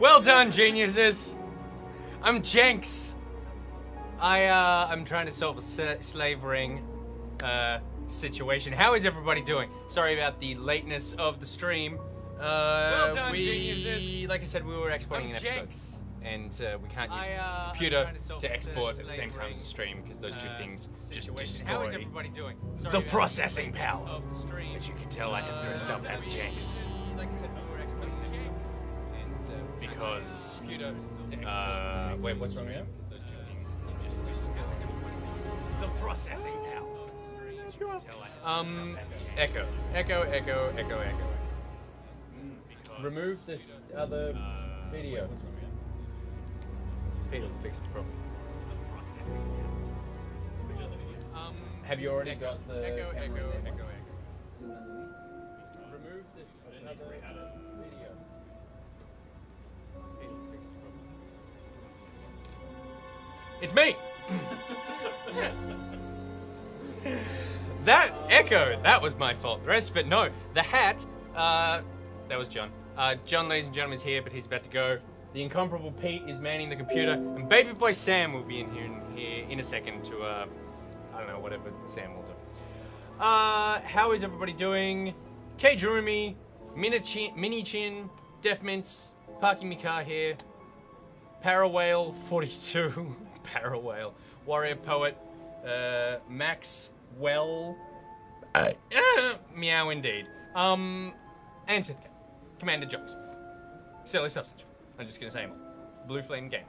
Well done, geniuses. I'm Jenks. I'm trying to solve a slave ring situation. How is everybody doing? Sorry about the lateness of the stream. Well done, geniuses. Like I said, we were exporting an episode, and we can't use this computer to export at the same time as the stream because those two things just destroy How is everybody doing? Sorry the about processing the power. lateness of the stream. As you can tell, I have dressed up as Jenks Like I said, we were exporting an episode, and because. computer to export. Wait, what's wrong now? The processing power. Echo. Remove this other video. Peter fixed the problem. Have you already got the echo. Remove this other video. Peter fixed the problem. It's me! That echo, that was my fault. The rest of it, no. The hat, that was John. John, ladies and gentlemen, is here, but he's about to go. The incomparable Pete is manning the computer, and baby boy Sam will be in here in a second to, I don't know, whatever Sam will do. How is everybody doing? K Jeremy, Mini Chin, Def Mints, parking me car here, Parawhale 42, Parawhale, Warrior Poet, Max Well, meow indeed. And Sitka, Commander Jobs, Silly Sausage. I'm just gonna say them all. Blue Flame Gaming.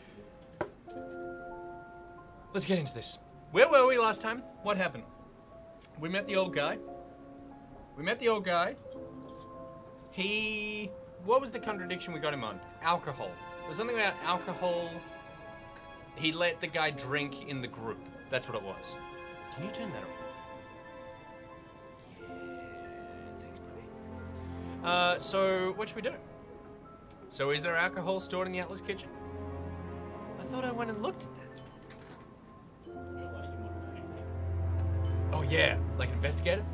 Let's get into this. Where were we last time? What happened? We met the old guy. What was the contradiction we got him on? Alcohol. It was something about alcohol. He let the guy drink in the group. That's what it was. Can you turn that on? Yeah, thanks, buddy. So what should we do? So is there alcohol stored in the Atlas kitchen? I thought I went and looked at that. Oh yeah, like investigator?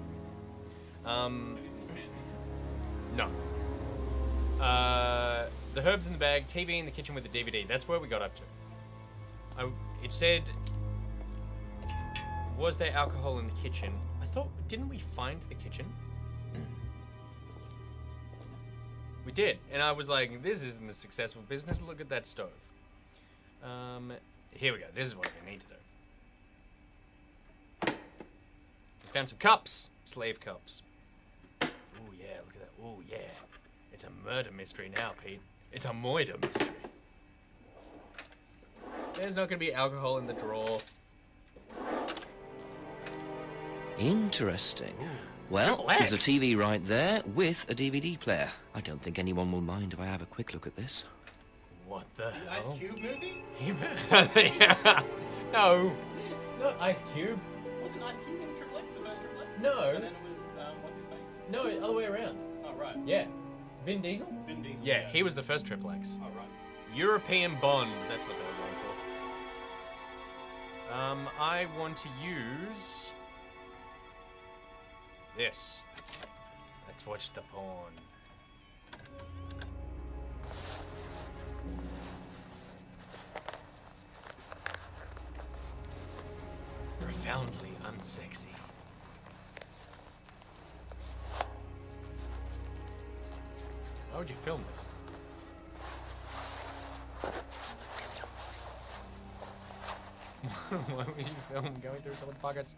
No. The herbs in the bag, TV in the kitchen with the DVD. That's where we got up to. It said, was there alcohol in the kitchen? I thought, didn't we find the kitchen? We did, and I was like, this isn't a successful business, look at that stove. Here we go, this is what we need to do. We found some cups, slave cups. Oh yeah, look at that, oh yeah. It's a murder mystery now, Pete. It's a moida mystery. There's not gonna be alcohol in the drawer. Interesting. Well, there's a TV right there with a DVD player. I don't think anyone will mind if I have a quick look at this. What the hell? Ice Cube movie? Yeah. No, not Ice Cube. Wasn't Ice Cube in Triple X, the first Triple X? No. And then it was, what's his face? No, other way around. Oh, right. Yeah. Vin Diesel? Vin Diesel. Yeah, he was the first Triple X. Oh, right. European Bond, that's what they were going for. I want to use this. Let's watch the porn. Profoundly unsexy. Why would you film this? Why would you film going through someone's pockets?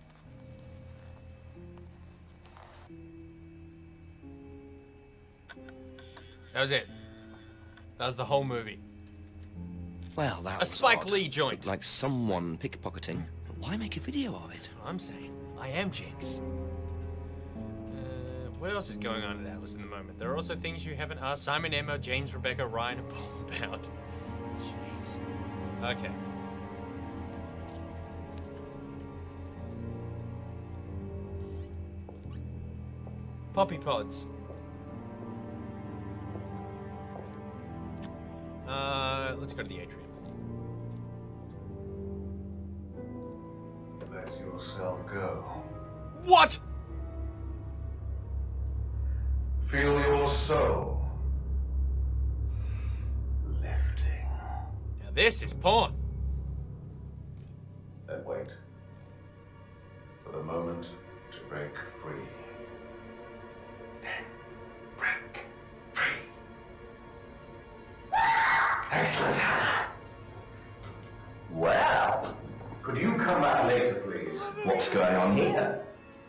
That was it. That was the whole movie. Well, that A was Spike odd. Lee joint. Looked like someone pickpocketing. But why make a video of it? That's what I'm saying. I am Jinx. What else is going on at Atlas in the moment? There are also things you haven't asked Simon, Emma, James, Rebecca, Ryan, and Paul about. Jeez. Okay. Poppy pods. Let's go to the atrium. Let yourself go. What? Feel your soul. this is porn. Then wait. For the moment to break free. Then break free. Excellent, Hannah. Well, could you come back later, please? What's going on here?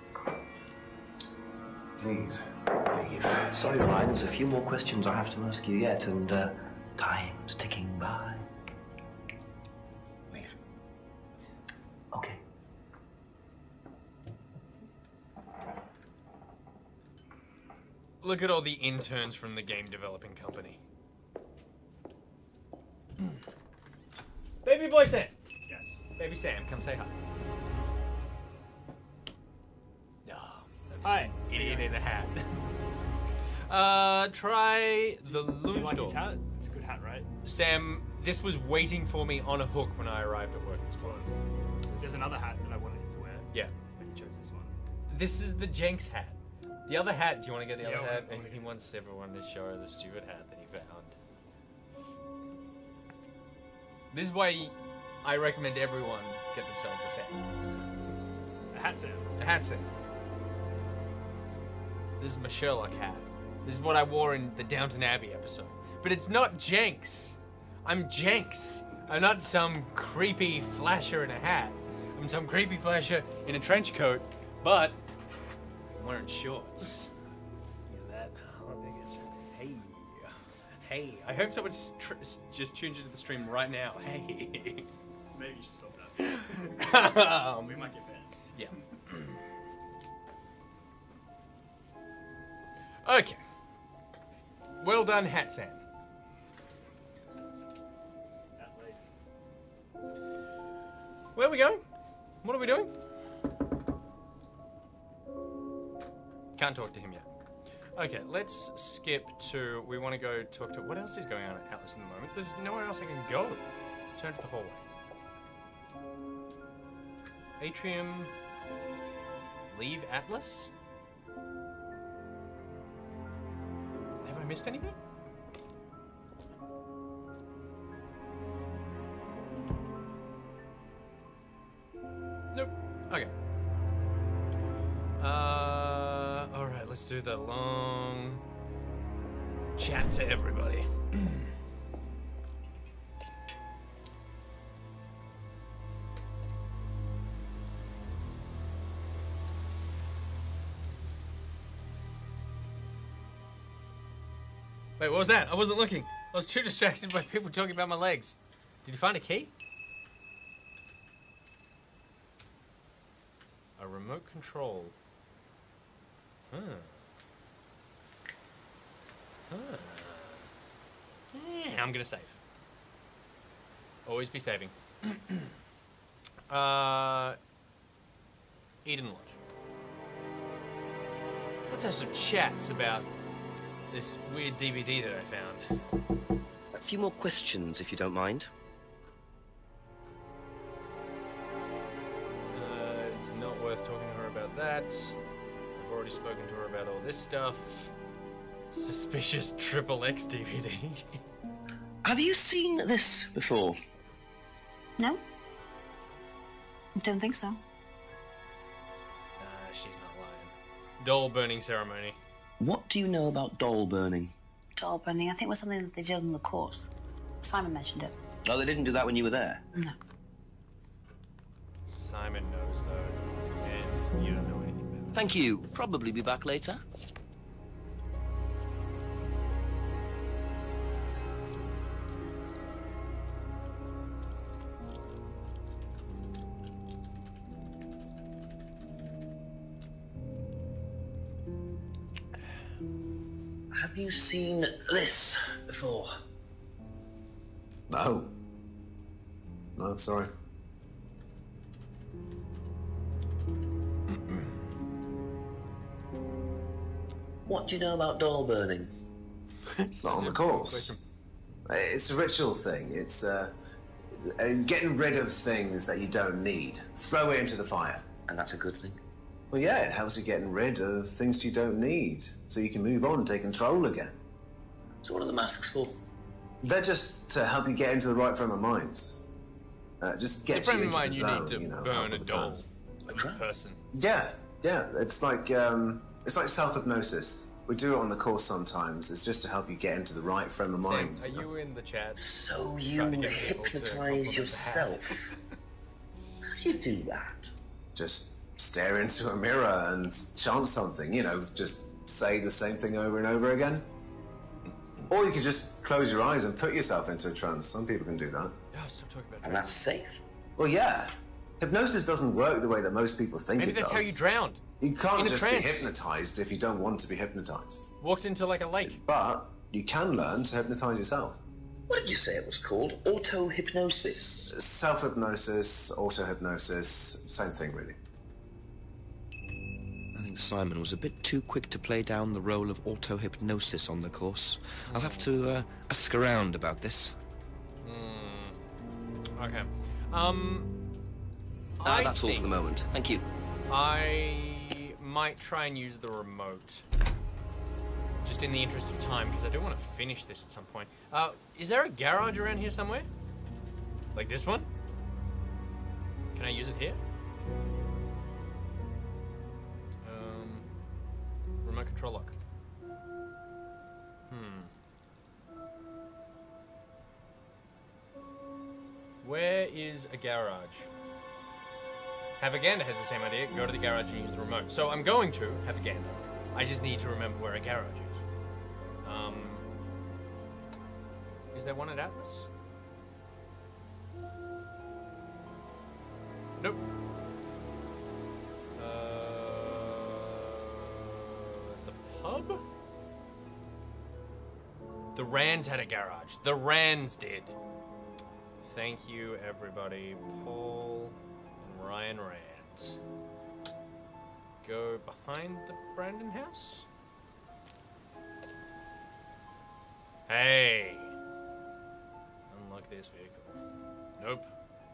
Please, leave. Sorry, Ryan, there's a few more questions I have to ask you yet, and time's ticking by. Leave. Okay. Look at all the interns from the game developing company. Baby boy Sam. Yes. Baby Sam, come say hi. No. Hi. Idiot in a hat. Try the Do you like his Loonstorm. hat? It's a good hat, right? Sam, this was waiting for me on a hook when I arrived at work this morning. There's another hat that I wanted him to wear, Yeah. but he chose this one. This is the Jenks hat. The other hat, do you want to get the Yeah, other I hat? wanna And get he it. wants everyone to show the stupid hat that he found. This is why I recommend everyone get themselves a set. A hat set. A hat set. This is my Sherlock hat. This is what I wore in the Downton Abbey episode. But it's not Jenks. I'm Jenks. I'm not some creepy flasher in a hat. I'm some creepy flasher in a trench coat, but I'm wearing shorts. Look at that. How big is it? Hey. Hey. I hope someone just tunes into the stream right now. Hey. Maybe you should stop that. Um, We might get banned. Yeah. Okay. Well done, Hat Sam. That lady. Where are we going? What are we doing? Can't talk to him yet. Okay, let's skip to. We want to go talk to. What else is going on at Atlas in the moment? There's nowhere else I can go. Turn to the hallway. Atrium. Leave Atlas? Have I missed anything? Nope. Okay. Alright, let's do the long chat to everybody. Wait, what was that? I wasn't looking. I was too distracted by people talking about my legs. Did you find a key? A remote control. Huh. Yeah, I'm gonna save. Always be saving. Eden Lodge. Let's have some chats about this weird DVD that I found. A few more questions, if you don't mind. It's not worth talking to her about that. I've already spoken to her about all this stuff. Suspicious XXX DVD. Have you seen this before? No? I don't think so. She's not lying. Doll burning ceremony. What do you know about doll burning? Doll burning, I think, was something that they did on the course. Simon mentioned it. Oh, they didn't do that when you were there? No. Simon knows though, and you don't know anything about it. Thank you. Probably be back later. Have you seen this before? No. No, sorry. What do you know about doll burning? Not on the course. It's a ritual thing. It's getting rid of things that you don't need. Throw it into the fire. And that's a good thing. Well, yeah, it helps you getting rid of things you don't need, so you can move on and take control again. So what are the masks for? They're just to help you get into the right frame of mind. Just get you into the zone, you need to burn a doll, a person. Yeah, it's like self-hypnosis. We do it on the course sometimes. It's just to help you get into the right frame of mind. Sam, are you in the chat? So you hypnotize yourself? How do you do that? Just stare into a mirror and chant something, you know, just say the same thing over and over again. Or you could just close your eyes and put yourself into a trance. Some people can do that. Oh, stop talking about and that's safe? Well, yeah. Hypnosis doesn't work the way that most people think Maybe it does. Maybe that's how you drowned. You can't just be hypnotized if you don't want to be hypnotized. Walked into like a lake. But you can learn to hypnotize yourself. What did you say it was called? Auto-hypnosis? Self-hypnosis, auto-hypnosis, same thing really. I think Simon was a bit too quick to play down the role of auto-hypnosis on the course. I'll have to ask around about this. Okay. That's all for the moment. Thank you. I might try and use the remote. Just in the interest of time, because I do want to finish this at some point. Is there a garage around here somewhere? Like this one? Can I use it here? Remote control lock. Where is a garage? Havaganda has the same idea. Go to the garage and use the remote. So I'm going to Havaganda. I just need to remember where a garage is. Is there one at Atlas? Nope. The pub? The Rands had a garage. The Rands did. Thank you, everybody. Paul and Ryan Rand. Go behind the Brandon house? Hey! Unlock this vehicle. Nope.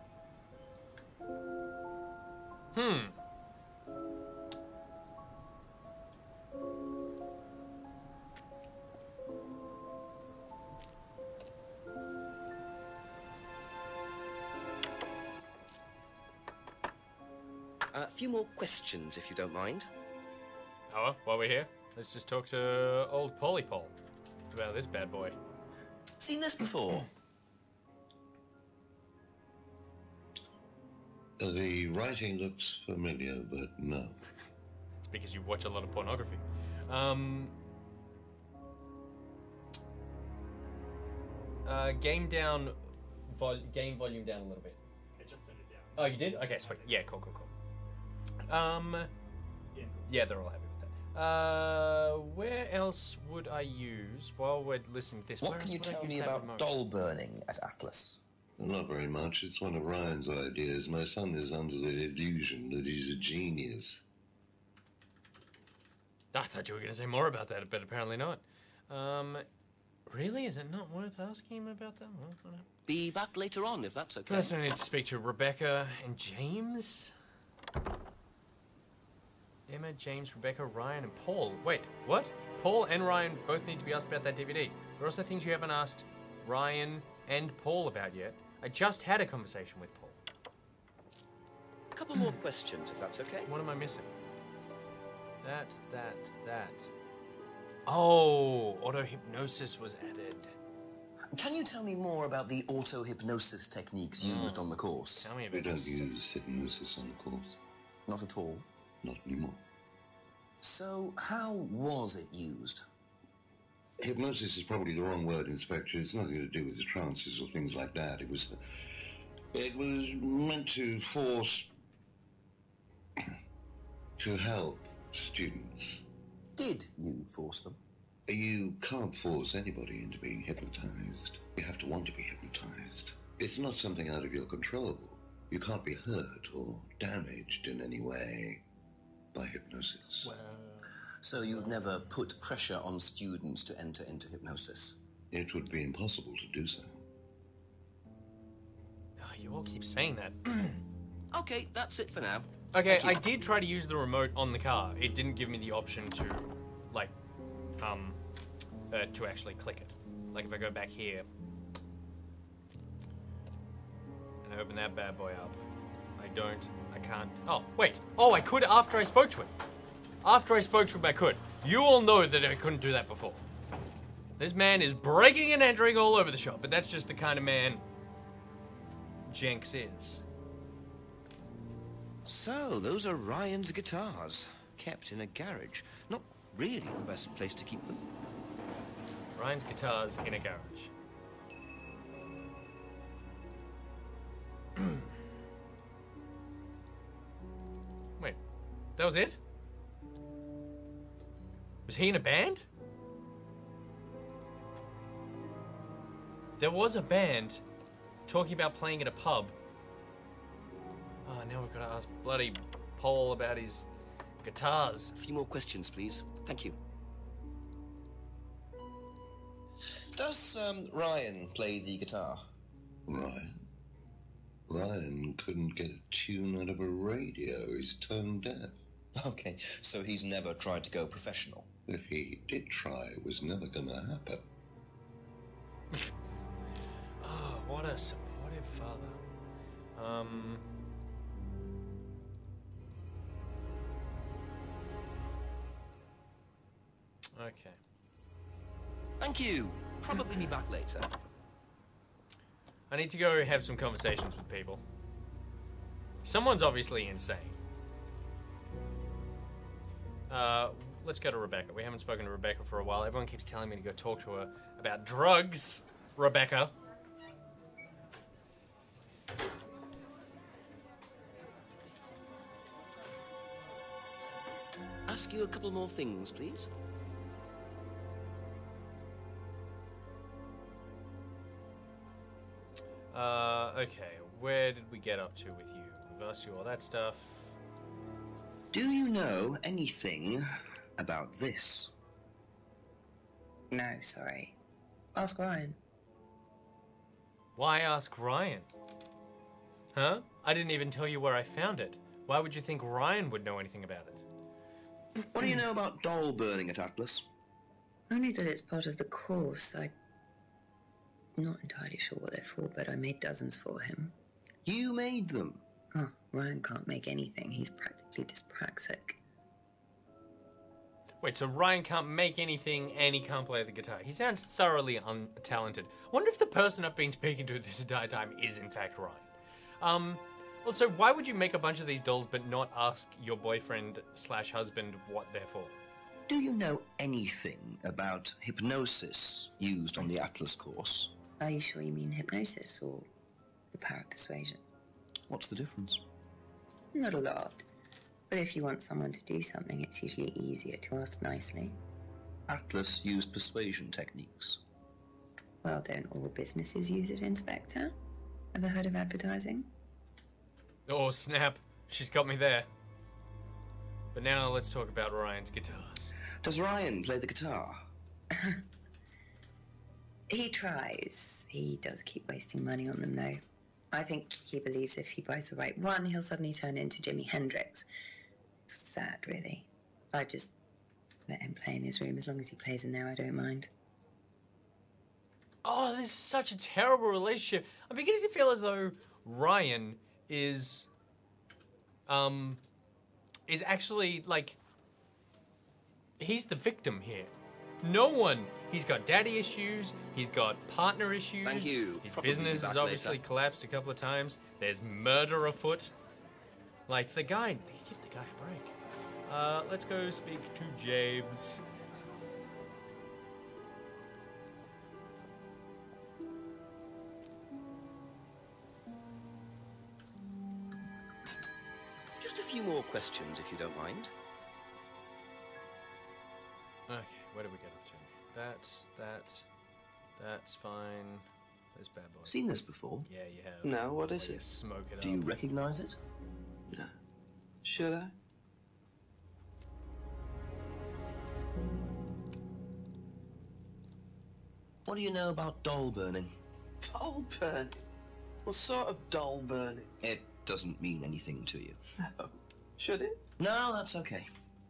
A few more questions, if you don't mind. Oh, while we're here, let's just talk to old Polly Paul about this bad boy. Seen this before? The writing looks familiar, but no. It's because you watch a lot of pornography. Game volume down a little bit. I just turned it down. Oh, you did? Okay, sweet. Yeah, cool. Yeah, they're all happy with that. Where else would I use while we're listening to this? What can you tell me about doll burning at Atlas? Not very much. It's one of Ryan's ideas. My son is under the illusion that he's a genius. I thought you were going to say more about that, but apparently not. Really? Is it not worth asking him about that? Well, Be back later on, if that's okay. First, I need to speak to Rebecca and James. Emma, James, Rebecca, Ryan, and Paul. Wait, what? Paul and Ryan both need to be asked about that DVD. There are also things you haven't asked Ryan and Paul about yet. I just had a conversation with Paul. A couple more questions, if that's okay. What am I missing? That. Oh, auto-hypnosis was added. Can you tell me more about the auto-hypnosis techniques used on the course? Tell me about We don't this. use hypnosis on the course. Not at all. Not anymore. So, how was it used? Hypnosis is probably the wrong word, Inspector. It's nothing to do with the trances or things like that. It was meant to force, to help students. Did you force them? You can't force anybody into being hypnotized. You have to want to be hypnotized. It's not something out of your control. You can't be hurt or damaged in any way by hypnosis. So you've never put pressure on students to enter into hypnosis? It would be impossible to do so. Oh, you all keep saying that. Okay, that's it for now. Okay, I did try to use the remote on the car. It didn't give me the option to, like, to actually click it. Like, if I go back here, open that bad boy up. I can't. Oh, wait. Oh, I could after I spoke to him. After I spoke to him, I could. You all know that I couldn't do that before. This man is breaking and entering all over the shop, but that's just the kind of man Jenks is. So, those are Ryan's guitars, kept in a garage. Not really the best place to keep them. Ryan's guitars in a garage. Wait, that was it? Was he in a band? There was a band talking about playing at a pub. Oh, now we've got to ask bloody Paul about his guitars. A few more questions, please. Thank you. Does Ryan play the guitar? Ryan couldn't get a tune out of a radio. He's tone deaf. Okay, so he's never tried to go professional. If he did try, it was never gonna happen. Oh, what a supportive father. Okay. Thank you. Probably be back later. I need to go have some conversations with people. Someone's obviously insane. Let's go to Rebecca. We haven't spoken to Rebecca for a while. Everyone keeps telling me to go talk to her about drugs. Rebecca. Ask you a couple more things, please. Okay. Where did we get up to with you? We've asked you all that stuff. Do you know anything about this? No, sorry. Ask Ryan. Why ask Ryan? Huh? I didn't even tell you where I found it. Why would you think Ryan would know anything about it? What do you know about doll burning at Atlas? Only that it's part of the course. I'm not entirely sure what they're for, but I made dozens for him. You made them? Oh, Ryan can't make anything. He's practically dyspraxic. Wait, so Ryan can't make anything and he can't play the guitar. He sounds thoroughly untalented. I wonder if the person I've been speaking to this entire time is in fact Ryan. Also, why would you make a bunch of these dolls but not ask your boyfriend / husband what they're for? Do you know anything about hypnosis used on the Atlas course? Are you sure you mean hypnosis or the power of persuasion? What's the difference? Not a lot. But if you want someone to do something, it's usually easier to ask nicely. Atlas used persuasion techniques. Well, don't all businesses use it, Inspector? Ever heard of advertising? Oh, snap. She's got me there. But now let's talk about Ryan's guitars. Does Ryan play the guitar? He tries. He does keep wasting money on them, though. I think he believes if he buys the right one, he'll suddenly turn into Jimi Hendrix. Sad, really. I just let him play in his room. As long as he plays in there, I don't mind. Oh, this is such a terrible relationship. I'm beginning to feel as though Ryan is actually, like, he's the victim here. No one. He's got daddy issues. He's got partner issues. Thank you. His Probably business back has obviously later. collapsed a couple of times. There's murder afoot. Like, the guy, give the guy a break. Let's go speak to James. Just a few more questions, if you don't mind. Okay, where did we get up to? That's fine. There's bad boy. Seen this before? Yeah, you have. No, what is You it? Smoke it Do up. you recognize it? No. Should I? What do you know about doll burning? Doll burning? What sort of doll burning? It doesn't mean anything to you. No. Should it? No, that's okay.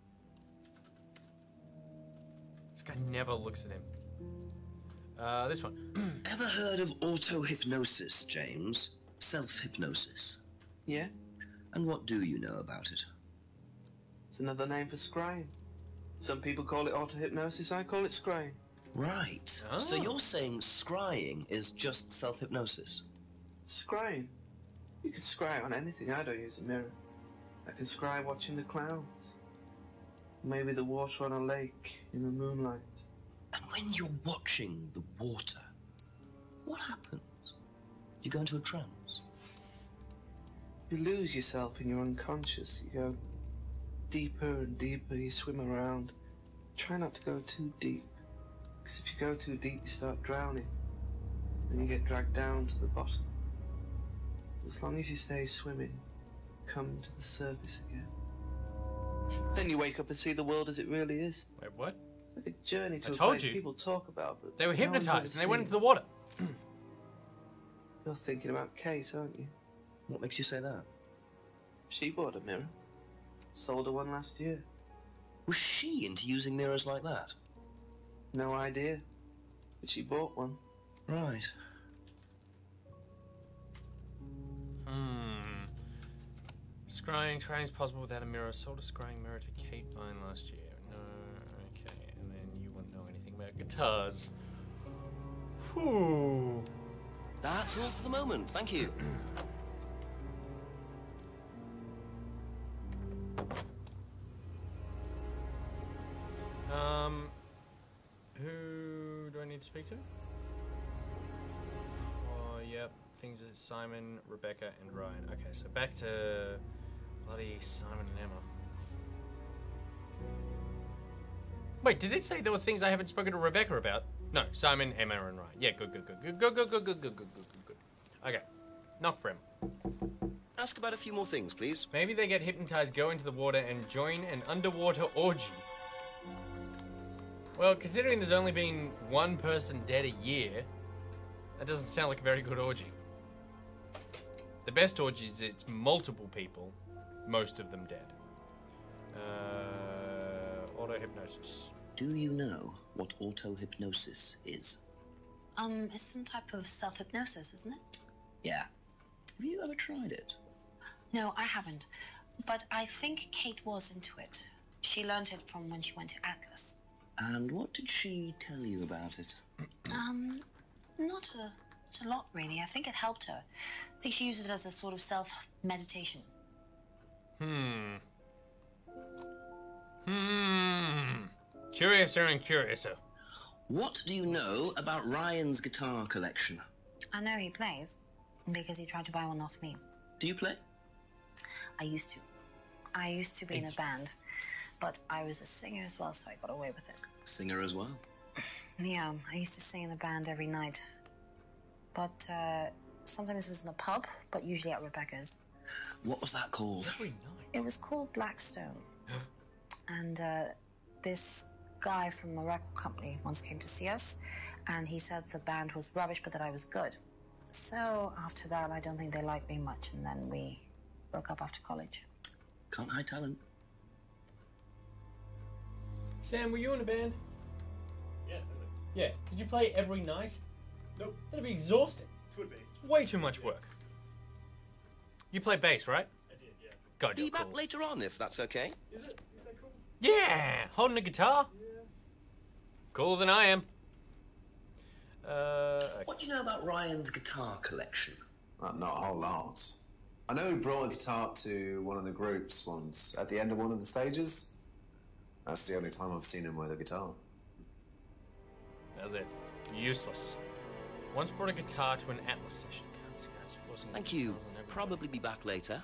This guy never looks at him. This one. Ever heard of auto-hypnosis, James? Self-hypnosis. Yeah? And what do you know about it? It's another name for scrying. Some people call it auto-hypnosis, I call it scrying. Right. Oh. So you're saying scrying is just self-hypnosis? Scrying? You can scry on anything. I don't use a mirror. I can scry watching the clouds. Maybe the water on a lake in the moonlight. And when you're watching the water, what happens? You go into a trance? You lose yourself in your unconscious. You go deeper and deeper. You swim around. Try not to go too deep. Because if you go too deep, you start drowning. Then you get dragged down to the bottom. As long as you stay swimming, come to the surface again. Then you wake up and see the world as it really is. Wait, what? It's like a journey to I a told place you. people talk about, but They were no one's ever hypnotized and they went seen. into the water. You're thinking about Kate, aren't you? What makes you say that? She bought a mirror. Sold her one last year. Was she into using mirrors like that? No idea. But she bought one. Right. Scrying is possible without a mirror. Sold a scrying mirror to Kate Vine last year. No, okay. And then you wouldn't know anything about guitars. Whew. That's all for the moment. Thank you. Who do I need to speak to? Oh, yep. Things are Simon, Rebecca, and Ryan. Okay, so back to bloody Simon and Emma. Wait, did it say there were things I haven't spoken to Rebecca about? No, Simon, Emma, and Ryan. Yeah, good. Okay, knock for Emma. Ask about a few more things, please. Maybe they get hypnotized, go into the water, and join an underwater orgy. Well, considering there's only been one person dead a year, that doesn't sound like a very good orgy. The best orgy is it's multiple people, most of them dead. Auto-hypnosis. Do you know what auto-hypnosis is? It's some type of self-hypnosis, isn't it? Yeah. Have you ever tried it? No, I haven't. But I think Kate was into it. She learned it from when she went to Atlas. And what did she tell you about it? Not a lot, really. I think it helped her. I think she used it as a sort of self-meditation. Curiouser and curiouser. What do you know about Ryan's guitar collection? I know he plays, because he tried to buy one off me. Do you play? I used to. I used to be in a band, but I was a singer as well, so I got away with it. Singer as well? Yeah, I used to sing in a band every night. But sometimes it was in a pub, but usually at Rebecca's. What was that called? Every night. It was called Blackstone. And this guy from a record company once came to see us, and he said the band was rubbish, but that I was good. So after that, I don't think they liked me much, and then we broke up after college. Can't hide talent. Sam, were you in a band? Yeah, totally. Yeah. Did you play every night? Nope. That'd be exhausting. It would be. Way too much work. You play bass, right? I did, yeah. God, Be you're back cool. later on, if that's okay. Is it? Is that cool? Yeah, holding a guitar. Yeah. Cooler than I am. Okay. What do you know about Ryan's guitar collection? Not a whole lot. I know he brought a guitar to one of the groups once, at the end of one of the stages. That's the only time I've seen him with a guitar. That's it. Useless. Once brought a guitar to an Atlas session. God, this guy's forcing Thank his you. guitars on everybody. Probably be back later.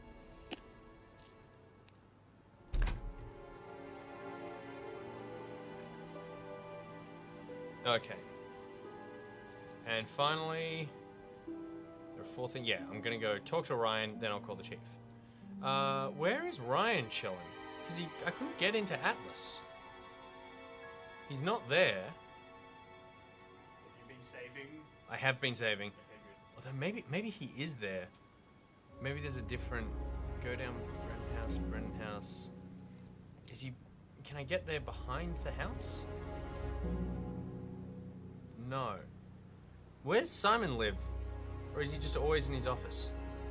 Okay. And finally, there are 4 things. Yeah, I'm gonna go talk to Ryan, then I'll call the chief. Where is Ryan chilling? Because I couldn't get into Atlas. He's not there. Have you been saving? I have been saving. Okay, good. Although maybe he is there. Maybe there's a different. Go down Brennan House. Is he? Can I get there behind the house? No. Where's Simon live? Or is he just always in his office?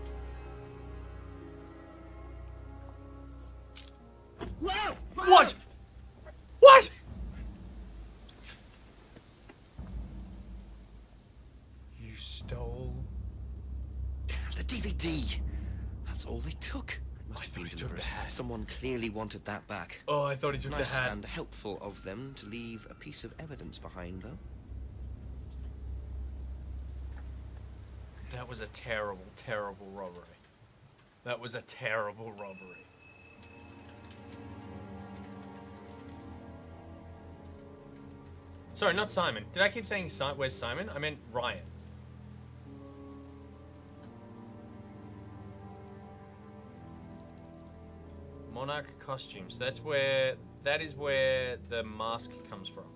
What? What? You stole the DVD. That's all they took. Must have been deliberate. Someone clearly wanted that back. Oh, I thought he took nice the hat. And helpful of them to leave a piece of evidence behind, though. That was a terrible, terrible robbery. That was a terrible robbery. Sorry, not Simon. Did I keep saying where's Simon? I meant Ryan. Monarch costumes. That is where the mask comes from.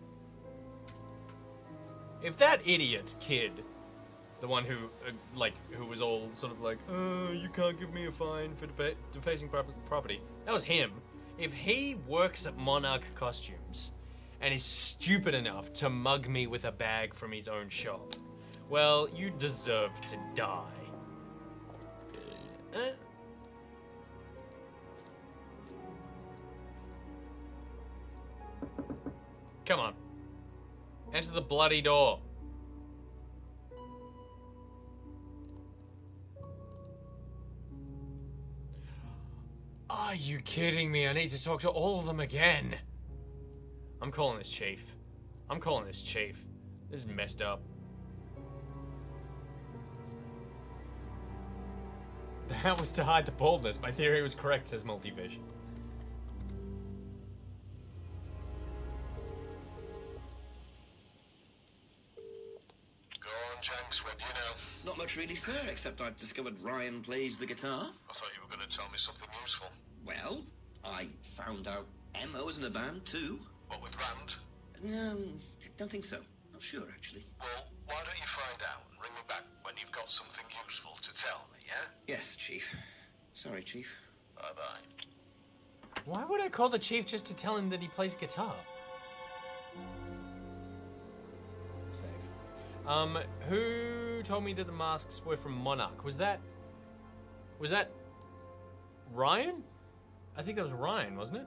If that idiot kid, the one who, who was all sort of like, you can't give me a fine for defacing property. That was him. If he works at Monarch Costumes and is stupid enough to mug me with a bag from his own shop, well, you deserve to die. Come on. Enter the bloody door. Are you kidding me? I need to talk to all of them again. I'm calling this chief. I'm calling this chief. This is messed up. That was to hide the baldness. My theory was correct, says Multifish. Jenks, what do you know? Not much really, sir, except I've discovered Ryan plays the guitar. I thought you were going to tell me something useful. Well, I found out Emma was in the band, too. What, with Rand? No, don't think so. Not sure, actually. Well, why don't you find out and ring me back when you've got something useful to tell me, yeah? Yes, Chief. Sorry, Chief. Bye-bye. Why would I call the chief just to tell him that he plays guitar? Save. Who told me that the masks were from Monarch? Was that Ryan? I think that was Ryan, wasn't it?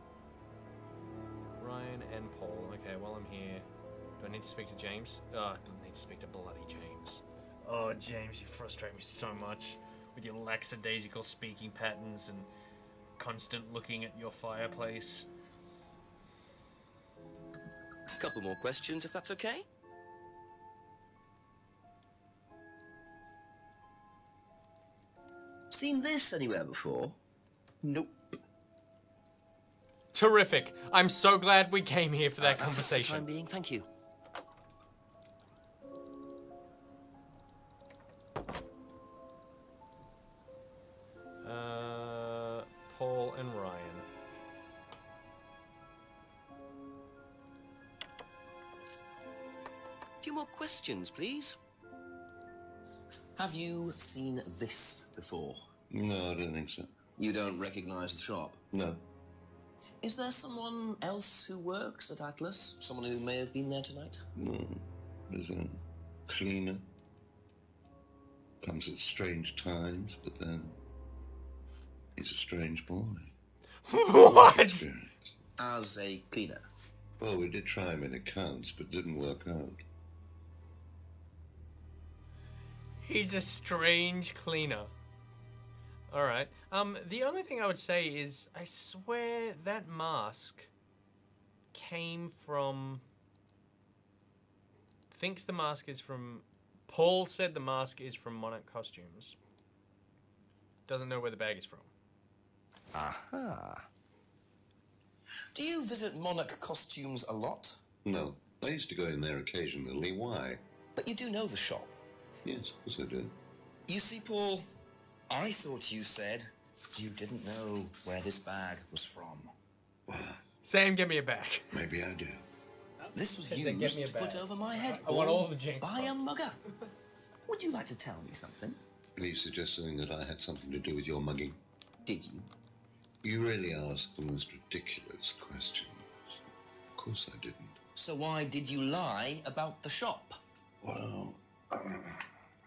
Ryan and Paul. Okay, while I'm here, do I need to speak to James? Oh, I don't need to speak to bloody James. Oh, James, you frustrate me so much with your lackadaisical speaking patterns and constant looking at your fireplace. A couple more questions, if that's okay? Seen this anywhere before? Nope. Terrific. I'm so glad we came here for that conversation. For the time being, thank you. Paul and Ryan. A few more questions, please. Have you seen this before? No, I don't think so. You don't recognize the shop? No. Is there someone else who works at Atlas? Someone who may have been there tonight? No. There's a cleaner. Comes at strange times, but then he's a strange boy. What? As a cleaner? Well, we did try him in accounts, but didn't work out. He's a strange cleaner. Alright. The only thing I would say is, I swear that mask came from... Thinks the mask is from... Paul said the mask is from Monarch Costumes. Doesn't know where the bag is from. Aha. Do you visit Monarch Costumes a lot? No. I used to go in there occasionally. Why? But you do know the shop. Yes, of course I do. You see, Paul, I thought you said you didn't know where this bag was from. Well, Sam, give me a bag. maybe I do. This was Then give me a used to put bag. over my head, I want Paul, all the Jinx by a box. mugger. Would you like to tell me something? Are you suggesting that I had something to do with your mugging? Did you? You really asked the most ridiculous questions. Of course I didn't. So why did you lie about the shop? Well,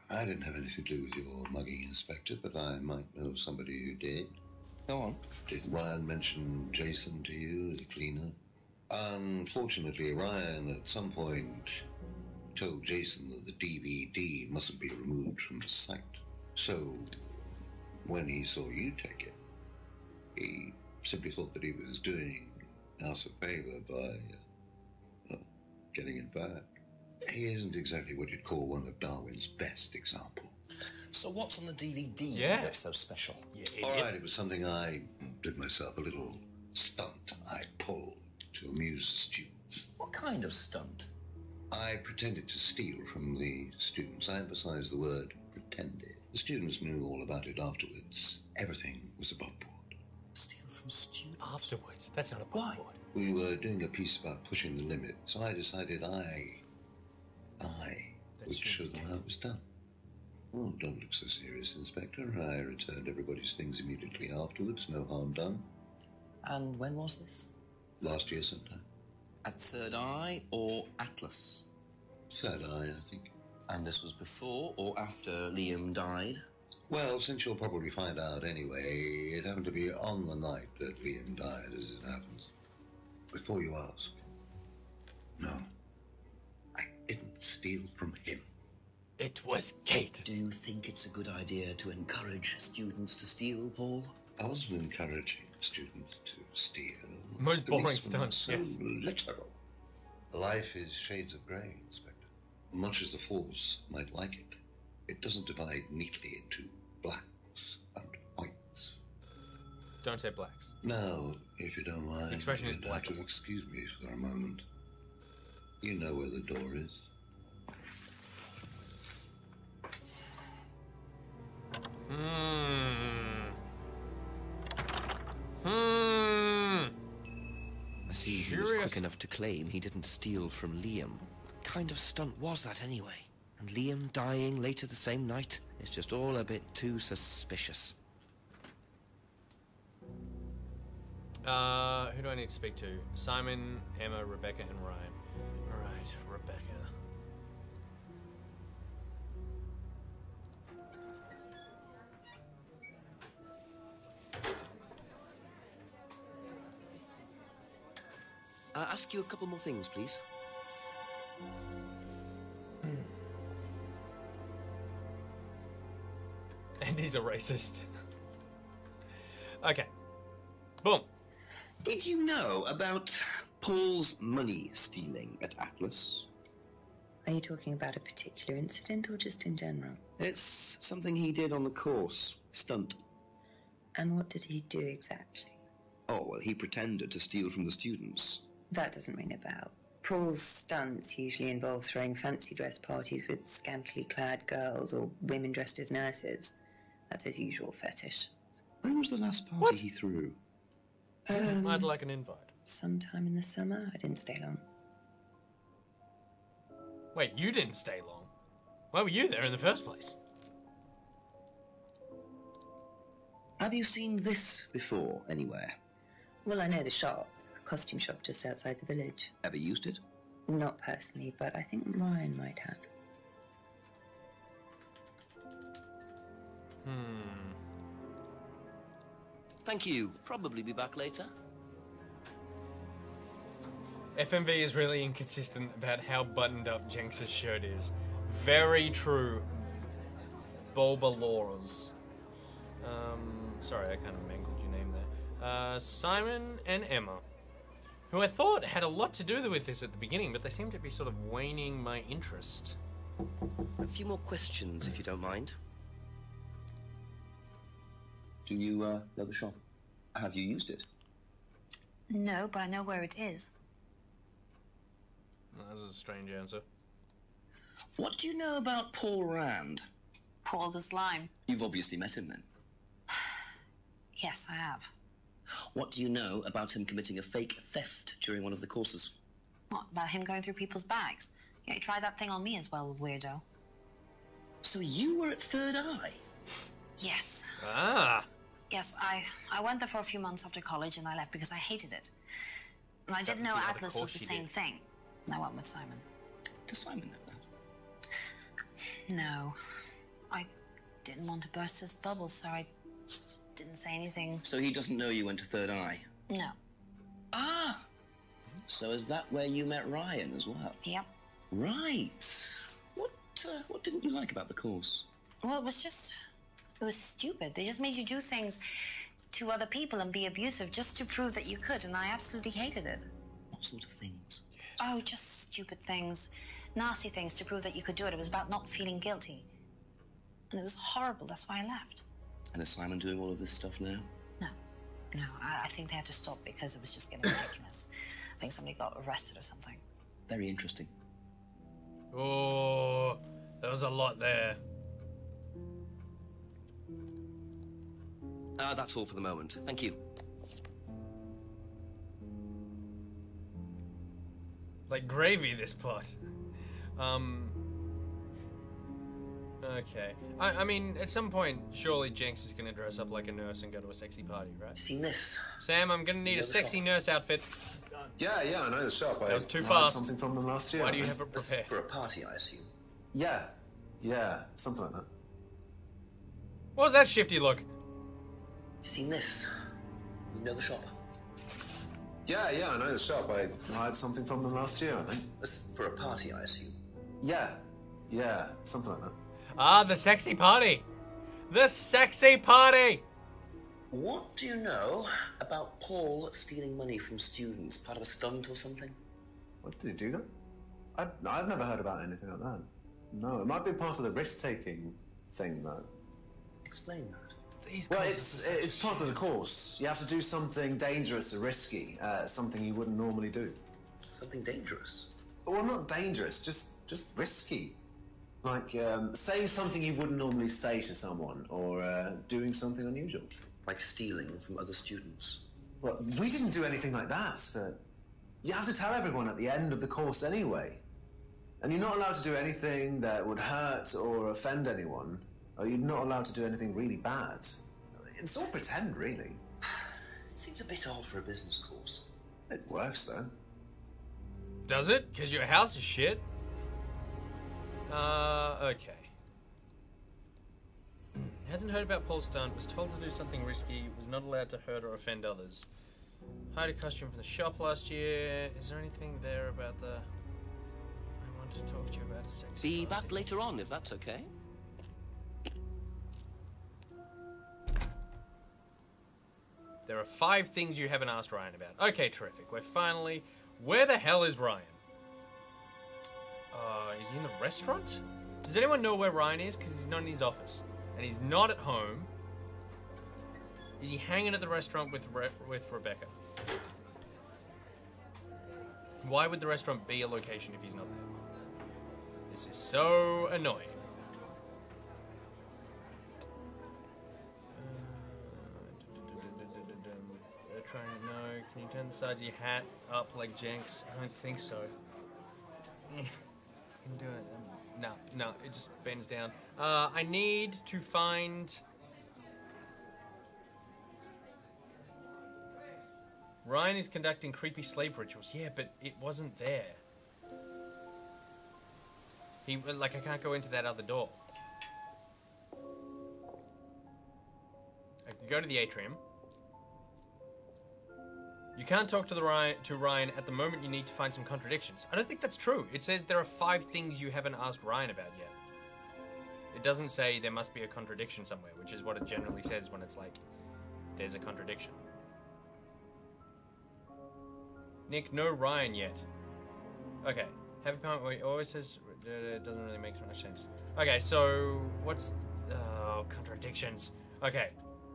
I didn't have anything to do with your mugging, Inspector, but I might know somebody who did. Go on. Did Ryan mention Jason to you as a cleaner? Unfortunately, Ryan at some point told Jason that the DVD mustn't be removed from the site. So, when he saw you take it, he simply thought that he was doing us a favor by getting it back. He isn't exactly what you'd call one of Darwin's best examples. So what's on the DVD that's so special? Yeah, All right, it was something I did myself, a little stunt I pulled to amuse the students. What kind of stunt? I pretended to steal from the students. I emphasize the word pretended. The students knew all about it afterwards. Everything was above board. Steal from students? Afterwards? That's not above board. We were doing a piece about pushing the limit, so I decided I would show them how it was done. Oh, don't look so serious, Inspector. I returned everybody's things immediately afterwards. No harm done. And when was this? Last year sometime. At Third Eye or Atlas? Third Eye, I think. And this was before or after Liam died? Well, since you'll probably find out anyway, it happened to be on the night that Liam died, as it happens. Before you ask, no, I didn't steal from him. It was Kate. Do you think it's a good idea to encourage students to steal, Paul? I wasn't encouraging students to steal. Most boring Policemen stunt, are so yes. literal. Life is shades of grey, Inspector. Much as the Force might like it, it doesn't divide neatly into blacks and whites. Don't say blacks. Now, if you don't mind, The expression is you'll have to excuse me for a moment. You know where the door is. I see he was quick enough to claim he didn't steal from Liam. What kind of stunt was that anyway? And Liam dying later the same night? It's just all a bit too suspicious. Who do I need to speak to? Simon, Emma, Rebecca, and Ryan. Alright, Rebecca. Ask you a couple more things, please. And he's a racist. Okay. Boom. Did you know about Paul's money stealing at Atlas? Are you talking about a particular incident or just in general? It's something he did on the course. Stunt. And what did he do exactly? Oh, well, he pretended to steal from the students. That doesn't ring a bell. Paul's stunts usually involve throwing fancy dress parties with scantily clad girls or women dressed as nurses. That's his usual fetish. When was the last party he threw? I'd like an invite. Sometime in the summer. I didn't stay long. Wait, you didn't stay long. Why were you there in the first place? Have you seen this before, anywhere? Well, I know the shop. A costume shop just outside the village. Ever used it? Not personally, but I think Ryan might have. Thank you. Probably be back later. FMV is really inconsistent about how buttoned up Jenks' shirt is. Very true. Bulbalores. Sorry, I kind of mangled your name there. Simon and Emma, who I thought had a lot to do with this at the beginning, but they seem to be sort of waning my interest. A few more questions, if you don't mind. Do you know the shop? Have you used it? No, but I know where it is. Well, that's a strange answer. What do you know about Paul Rand? Paul the Slime. You've obviously met him then. Yes, I have. What do you know about him committing a fake theft during one of the courses? What, about him going through people's bags? Yeah, he tried that thing on me as well, weirdo. So you were at Third Eye? Yes. Ah. Yes, I went there for a few months after college and I left because I hated it. And I didn't know the other Atlas was course the you same did. thing. And I went with Simon. Does Simon know that? No. didn't want to burst his bubble, so I didn't say anything. So he doesn't know you went to Third Eye? No. Ah! So is that where you met Ryan as well? Yep. Right. What didn't you like about the course? Well, it was stupid. They just made you do things to other people and be abusive just to prove that you could, and I absolutely hated it. What sort of things? Oh, just stupid things. Nasty things to prove that you could do it. It was about not feeling guilty. And it was horrible. That's why I left. And is Simon doing all of this stuff now? No, I think they had to stop because it was just getting ridiculous. I think somebody got arrested or something. Very interesting. Oh, there was a lot there. That's all for the moment. Thank you. Like gravy, this plot. Okay. I mean, at some point, surely Jenks is gonna dress up like a nurse and go to a sexy party, right? Seen this? Sam, I'm gonna need a sexy nurse outfit. Yeah, I know the shop. That was too I fast. Something from them last year. Why do you have it prepared? For a party, I assume. Yeah, something like that. What was that shifty look? Seen this? You know the shop? Yeah, I know the shop. I hired something from them last year, I think. For a party, I assume. Yeah, something like that. Ah, the sexy party. The sexy party. What do you know about Paul stealing money from students? Part of a stunt or something? What, did he do that? I've never heard about anything like that. No, it might be part of the risk-taking thing, though. Explain that. Well, it's part of the course. You have to do something dangerous or risky, something you wouldn't normally do. Something dangerous? Well, not dangerous, just risky. Like saying something you wouldn't normally say to someone, or doing something unusual. Like stealing from other students? Well, we didn't do anything like that, but you have to tell everyone at the end of the course anyway. And you're not allowed to do anything that would hurt or offend anyone, or you're not allowed to do anything really bad. It's all pretend, really. It seems a bit odd for a business course. It works, though. Does it? Because your house is shit? Okay. Hasn't heard about Paul's stunt, was told to do something risky, was not allowed to hurt or offend others. Hired a costume from the shop last year. Is there anything there about the... I want to talk to you about a sexy Be party. back later on, if that's okay. There are 5 things you haven't asked Ryan about. Okay, terrific. We're finally... Where the hell is Ryan? Is he in the restaurant? Does anyone know where Ryan is? Because he's not in his office. And he's not at home. Is he hanging at the restaurant with Rebecca? Why would the restaurant be a location if he's not there? This is so annoying. No, can you turn the sides of your hat up like Jenks? I don't think so. You can do it. No, it just bends down. I need to find... Ryan is conducting creepy slave rituals. Yeah, but it wasn't there. I can't go into that other door. I can go to the atrium. You can't talk to Ryan at the moment. You need to find some contradictions. I don't think that's true. It says there are 5 things you haven't asked Ryan about yet. It doesn't say there must be a contradiction somewhere, which is what it generally says when it's like, there's a contradiction. Nick, no Ryan yet. Okay. Happy Parent, it always says, it doesn't really make much sense. Okay, so, what's, contradictions. Okay.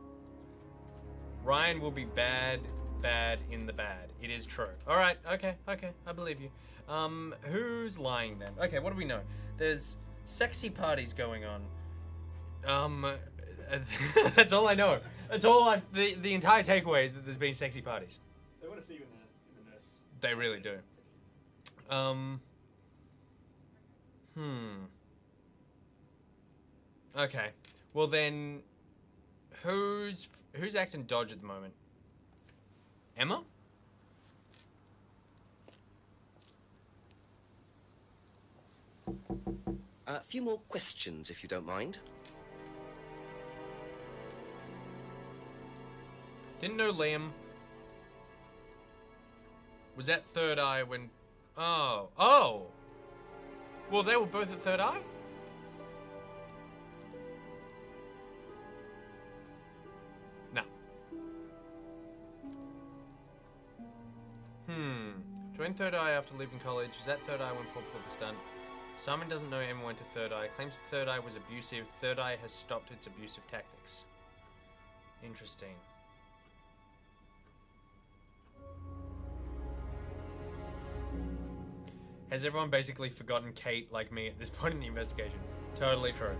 Ryan will be bad in the bad. It is true. Alright, okay, I believe you. Who's lying then? Okay, what do we know? There's sexy parties going on. That's all I know. That's all the entire takeaway is that there's been sexy parties. They want to see you in the nurse. They really do. Okay. Well then, who's acting dodge at the moment? Emma? A few more questions, if you don't mind. Didn't know Liam was at Third Eye when... Oh. Oh! Well, they were both at Third Eye? No. Joined Third Eye after leaving college. Was at Third Eye when Paul pulled the stunt. Simon doesn't know Emma went to Third Eye. Claims Third Eye was abusive. Third Eye has stopped its abusive tactics. Interesting. Has everyone basically forgotten Kate like me at this point in the investigation? Totally true.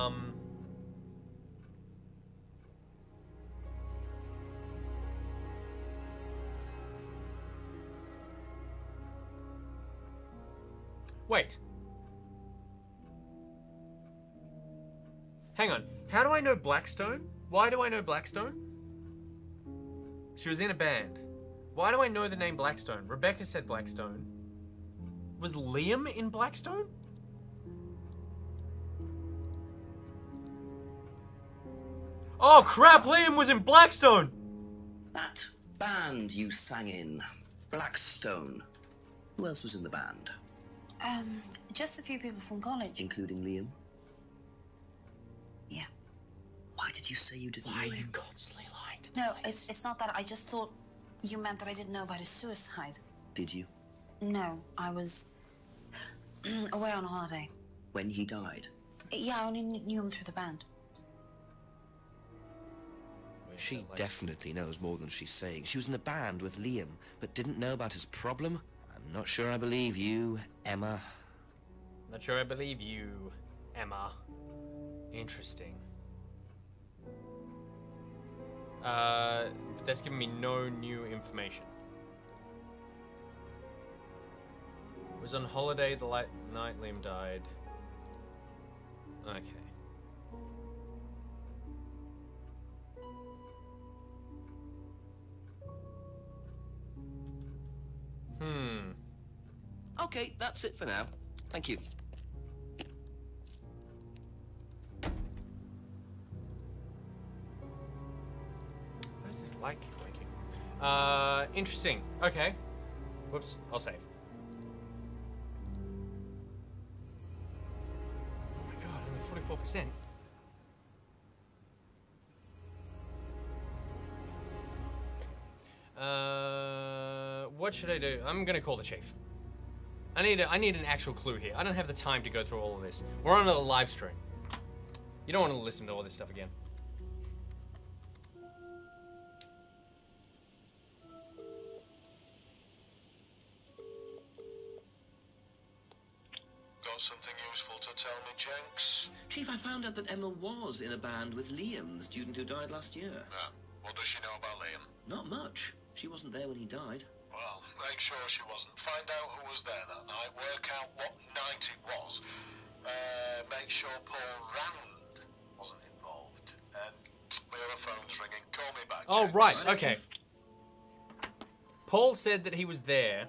Wait. Hang on. How do I know Blackstone? Why do I know Blackstone? She was in a band. Why do I know the name Blackstone? Rebecca said Blackstone. Was Liam in Blackstone? Oh crap, Liam was in Blackstone! That band you sang in, Blackstone. Who else was in the band? Just a few people from college. Including Liam? Yeah. Why did you say you didn't know him? Why are you constantly lying to me? No, it's not that. I just thought you meant that I didn't know about his suicide. Did you? No, I was away on holiday. When he died? Yeah, I only knew him through the band. She definitely knows more than she's saying. She was in a band with Liam, but didn't know about his problem. I'm not sure I believe you, Emma. Not sure I believe you, Emma. Interesting. But that's giving me no new information. Was on holiday the night Liam died. Okay. Okay, that's it for now. Thank you. What is this light keep blinking? Interesting. Okay. Whoops, I'll save. Oh my god, only 44%. What should I do? I'm gonna call the chief. I need an actual clue here. I don't have the time to go through all of this. We're on a live stream. You don't want to listen to all this stuff again. Got something useful to tell me, Jenks? Chief, I found out that Emma was in a band with Liam, the student who died last year. Yeah. What does she know about Liam? Not much. She wasn't there when he died. Well, make sure she wasn't. Find out who was there that night. Work out what night it was. Make sure Paul Rand wasn't involved. My other phone's ringing. Call me back. Oh, Jenks. right. Okay. Paul said that he was there.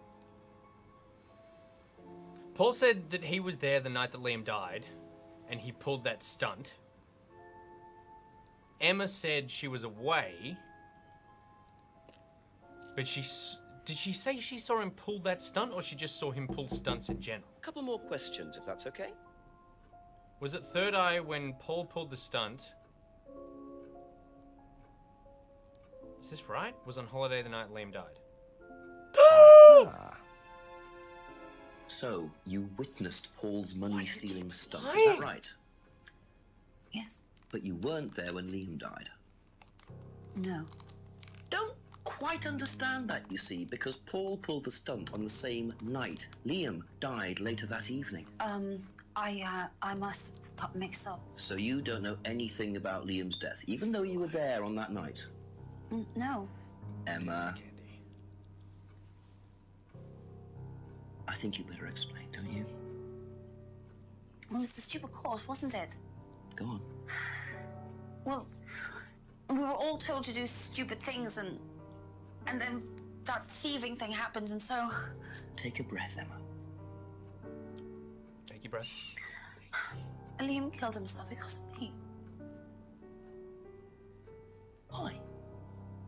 Paul said that he was there the night that Liam died, and he pulled that stunt. Emma said she was away, but did she say she saw him pull that stunt, or she just saw him pull stunts in general? A couple more questions, if that's okay. Was it Third Eye when Paul pulled the stunt? Is this right? Was on holiday the night Liam died. So, you witnessed Paul's money-stealing stunt, is that right? Yes. But you weren't there when Liam died. No. Don't quite understand that, you see, because Paul pulled the stunt on the same night. Liam died later that evening. I must have got mixed up. So you don't know anything about Liam's death, even though you were there on that night? No. Emma. I think you better explain, don't you? It was the stupid course, wasn't it? Go on. Well, we were all told to do stupid things, and then that thieving thing happened, and so... Take a breath, Emma. Take your breath. Liam killed himself because of me. Why?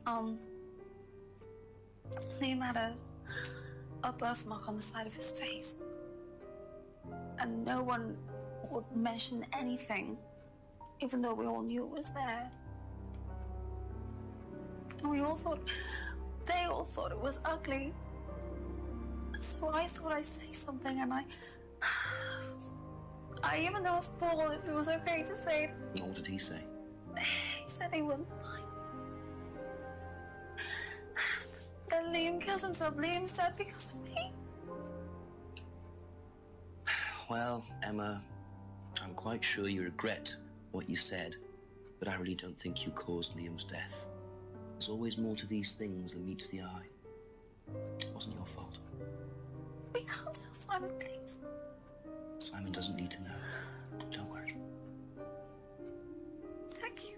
Liam had a birthmark on the side of his face. And no one would mention anything, even though we all knew it was there. And we all thought, they all thought it was ugly. So I thought I'd say something, and I even asked Paul if it was okay to say it. What did he say? He said he wouldn't mind. Then Liam killed himself. Liam's dead because of me. Well, Emma, I'm quite sure you regret what you said, but I really don't think you caused Liam's death. There's always more to these things than meets the eye. It wasn't your fault. We can't tell Simon, please. Simon doesn't need to know. Don't worry. Thank you.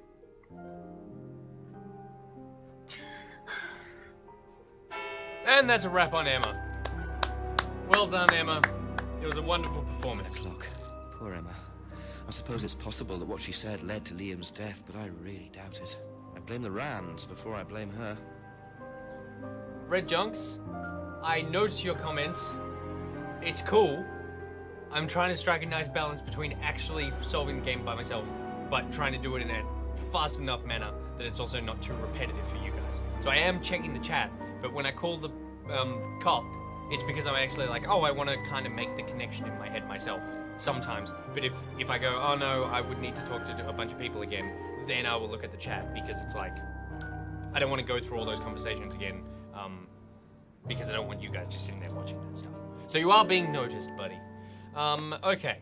And that's a wrap on Emma. Well done, Emma. It was a wonderful performance. Look, poor Emma. I suppose it's possible that what she said led to Liam's death, but I really doubt it. I blame the Rands before I blame her. Red Junks, I noticed your comments. It's cool. I'm trying to strike a nice balance between actually solving the game by myself, but trying to do it in a fast enough manner that it's also not too repetitive for you guys. So I am checking the chat, but when I call the cop, it's because I'm actually like, oh, I want to kind of make the connection in my head myself sometimes. But if I go, oh no, I would need to talk to a bunch of people again, then I will look at the chat, because it's like, I don't want to go through all those conversations again, because I don't want you guys just sitting there watching that stuff. So you are being noticed, buddy. Okay.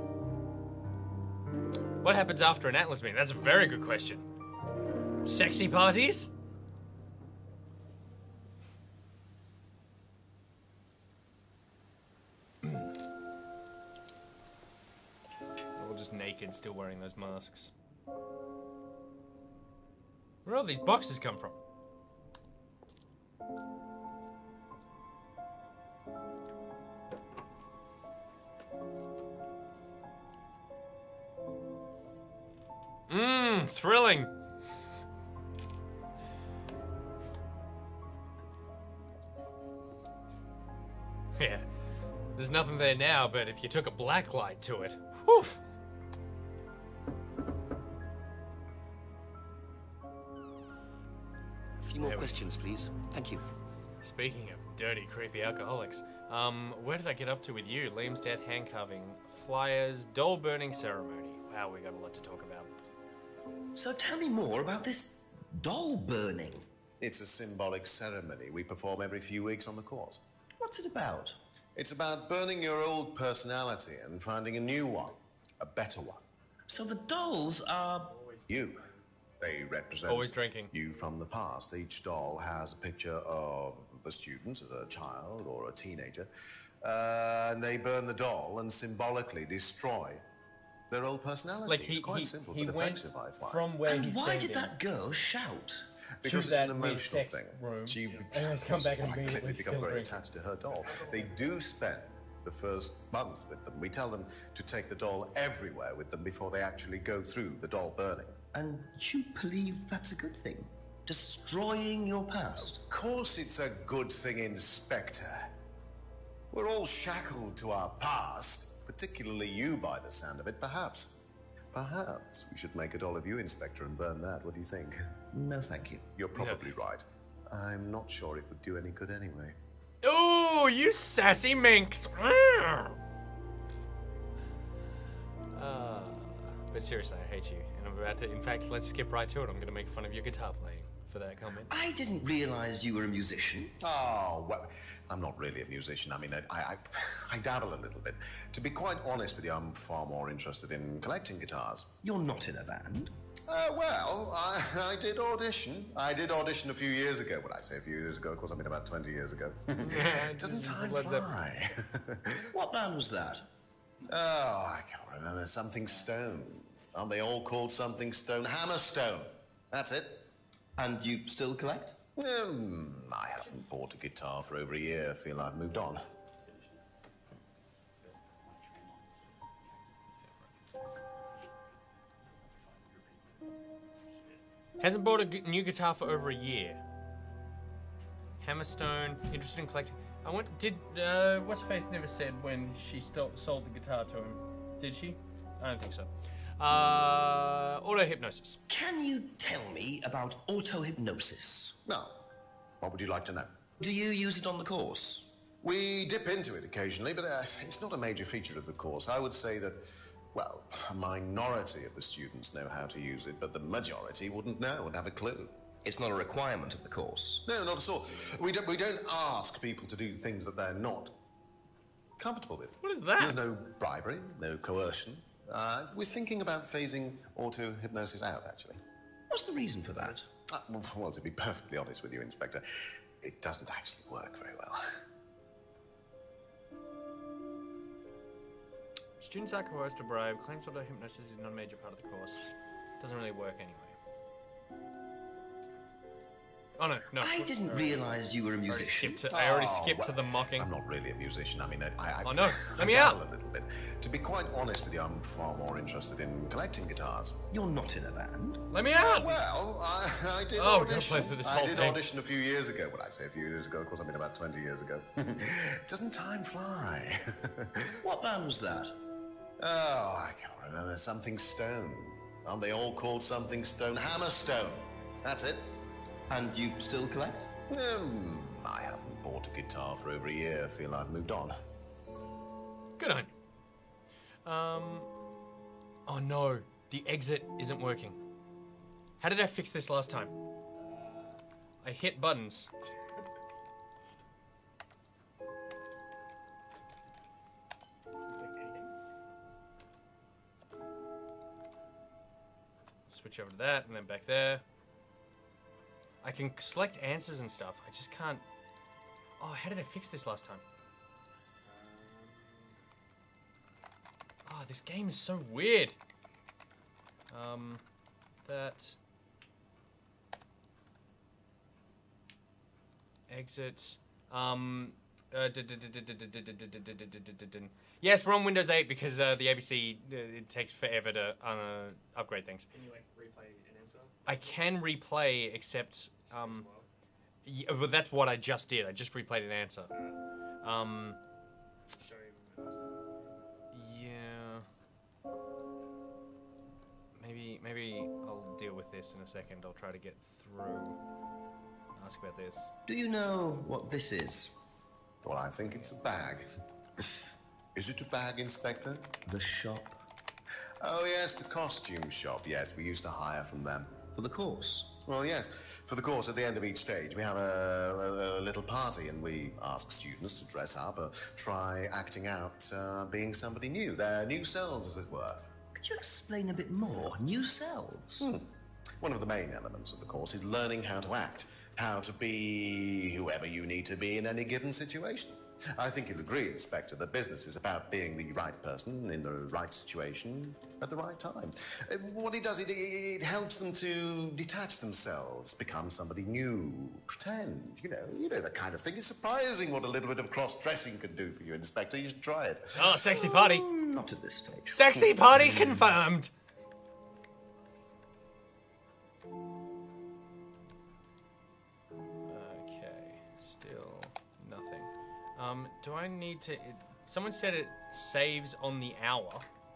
What happens after an Atlas meeting? That's a very good question. Sexy parties? Or just naked, still wearing those masks. Where all these boxes come from? Thrilling. Yeah, there's nothing there now, but if you took a black light to it, whew. A few more questions, please. Thank you. Speaking of dirty, creepy alcoholics, where did I get up to with you? Liam's death, hand carving, flyers, doll burning ceremony. Wow, we got a lot to talk about. So tell me more about this doll burning. It's a symbolic ceremony we perform every few weeks on the course. What's it about? It's about burning your old personality and finding a new one, a better one. So the dolls are... You. They represent always drinking. You from the past. Each doll has a picture of the student as a child or a teenager, and they burn the doll and symbolically destroy their old personality. Like it's quite simple but effective, I find. From where And he's why standing did that girl shout? Because to it's that an emotional mid-sex thing. room, She and has come back and quite immediately clearly become still very drinking. attached to her doll. They do spend the first month with them. We tell them to take the doll everywhere with them before they actually go through the doll burning. And you believe that's a good thing? Destroying your past? Of course it's a good thing, Inspector. We're all shackled to our past, particularly you by the sound of it, perhaps. Perhaps we should make a doll of you, Inspector, and burn that. What do you think? No, thank you. You're probably right. I'm not sure it would do any good anyway. Ooh, you sassy minx! But seriously, I hate you, and I'm about to. In fact, let's skip right to it. I'm going to make fun of your guitar playing for that comment. I didn't realize you were a musician. Oh, well, I'm not really a musician. I mean, I dabble a little bit. To be quite honest with you, I'm far more interested in collecting guitars. You're not in a band. Well, I did audition. I did audition a few years ago. When I say a few years ago, of course, I mean about 20 years ago. Doesn't time fly? What band was that? Oh, I can't remember. Something Stone. Aren't they all called Something Stone? Hammerstone. That's it. And you still collect? I haven't bought a guitar for over a year. I feel I've moved on. Hasn't bought a new guitar for over a year. Hammerstone, interested in collecting. I want. Did what's her face never said when she sold the guitar to him? Did she? I don't think so. Auto hypnosis. Can you tell me about auto hypnosis? No. What would you like to know? Do you use it on the course? We dip into it occasionally, but it's not a major feature of the course. I would say that, well, a minority of the students know how to use it, but the majority wouldn't know and have a clue. It's not a requirement of the course. No, not at all. We don't ask people to do things that they're not comfortable with. What is that? There's no bribery, no coercion. We're thinking about phasing auto-hypnosis out, actually. What's the reason for that? Well, to be perfectly honest with you, Inspector, it doesn't actually work very well. Students are coerced to bribe. Claims auto hypnosis is not a major part of the course. Doesn't really work anyway. Oh no. I didn't realize you were a musician. I already skipped to the mocking. I'm not really a musician. I mean, I oh no, let me dabble out. A little bit. To be quite honest with you, I'm far more interested in collecting guitars. You're not in a band. Let me out. Well, I did Oh, we're gonna audition. play through this I whole did thing. audition a few years ago. When I say a few years ago, of course, I mean about 20 years ago. Doesn't time fly? What band was that? Oh, I can't remember. Something Stone. Aren't they all called Something Stone? Hammerstone. That's it. And you still collect? I haven't bought a guitar for over a year. I feel I've moved on. Good on you. Oh no, the exit isn't working. How did I fix this last time? I hit buttons. Switch over to that and then back there. I can select answers and stuff. I just can't. Oh, how did I fix this last time? Oh, this game is so weird. That. Exits. Yes, we're on Windows 8 because the ABC, it takes forever to upgrade things. Can you like replay an answer? I can replay, except yeah, well, that's what I just did. I just replayed an answer. Yeah. Maybe I'll deal with this in a second. I'll try to get through. Ask about this. Do you know what this is? Well, I think it's a bag. Is it a bag, Inspector? The shop. Oh, yes, the costume shop. Yes, we used to hire from them. For the course? Well, yes. For the course, at the end of each stage, we have a little party, and we ask students to dress up or try acting out being somebody new, their new selves, as it were. Could you explain a bit more? New selves? One of the main elements of the course is learning how to act, how to be whoever you need to be in any given situation. I think you'll agree, Inspector, that business is about being the right person in the right situation at the right time. What it does, it helps them to detach themselves, become somebody new, pretend, you know that kind of thing. It's surprising what a little bit of cross-dressing can do for you, Inspector. You should try it. Oh, sexy party. Not at this stage. Sexy party confirmed. Still nothing. Do I need to... Someone said it saves on the hour.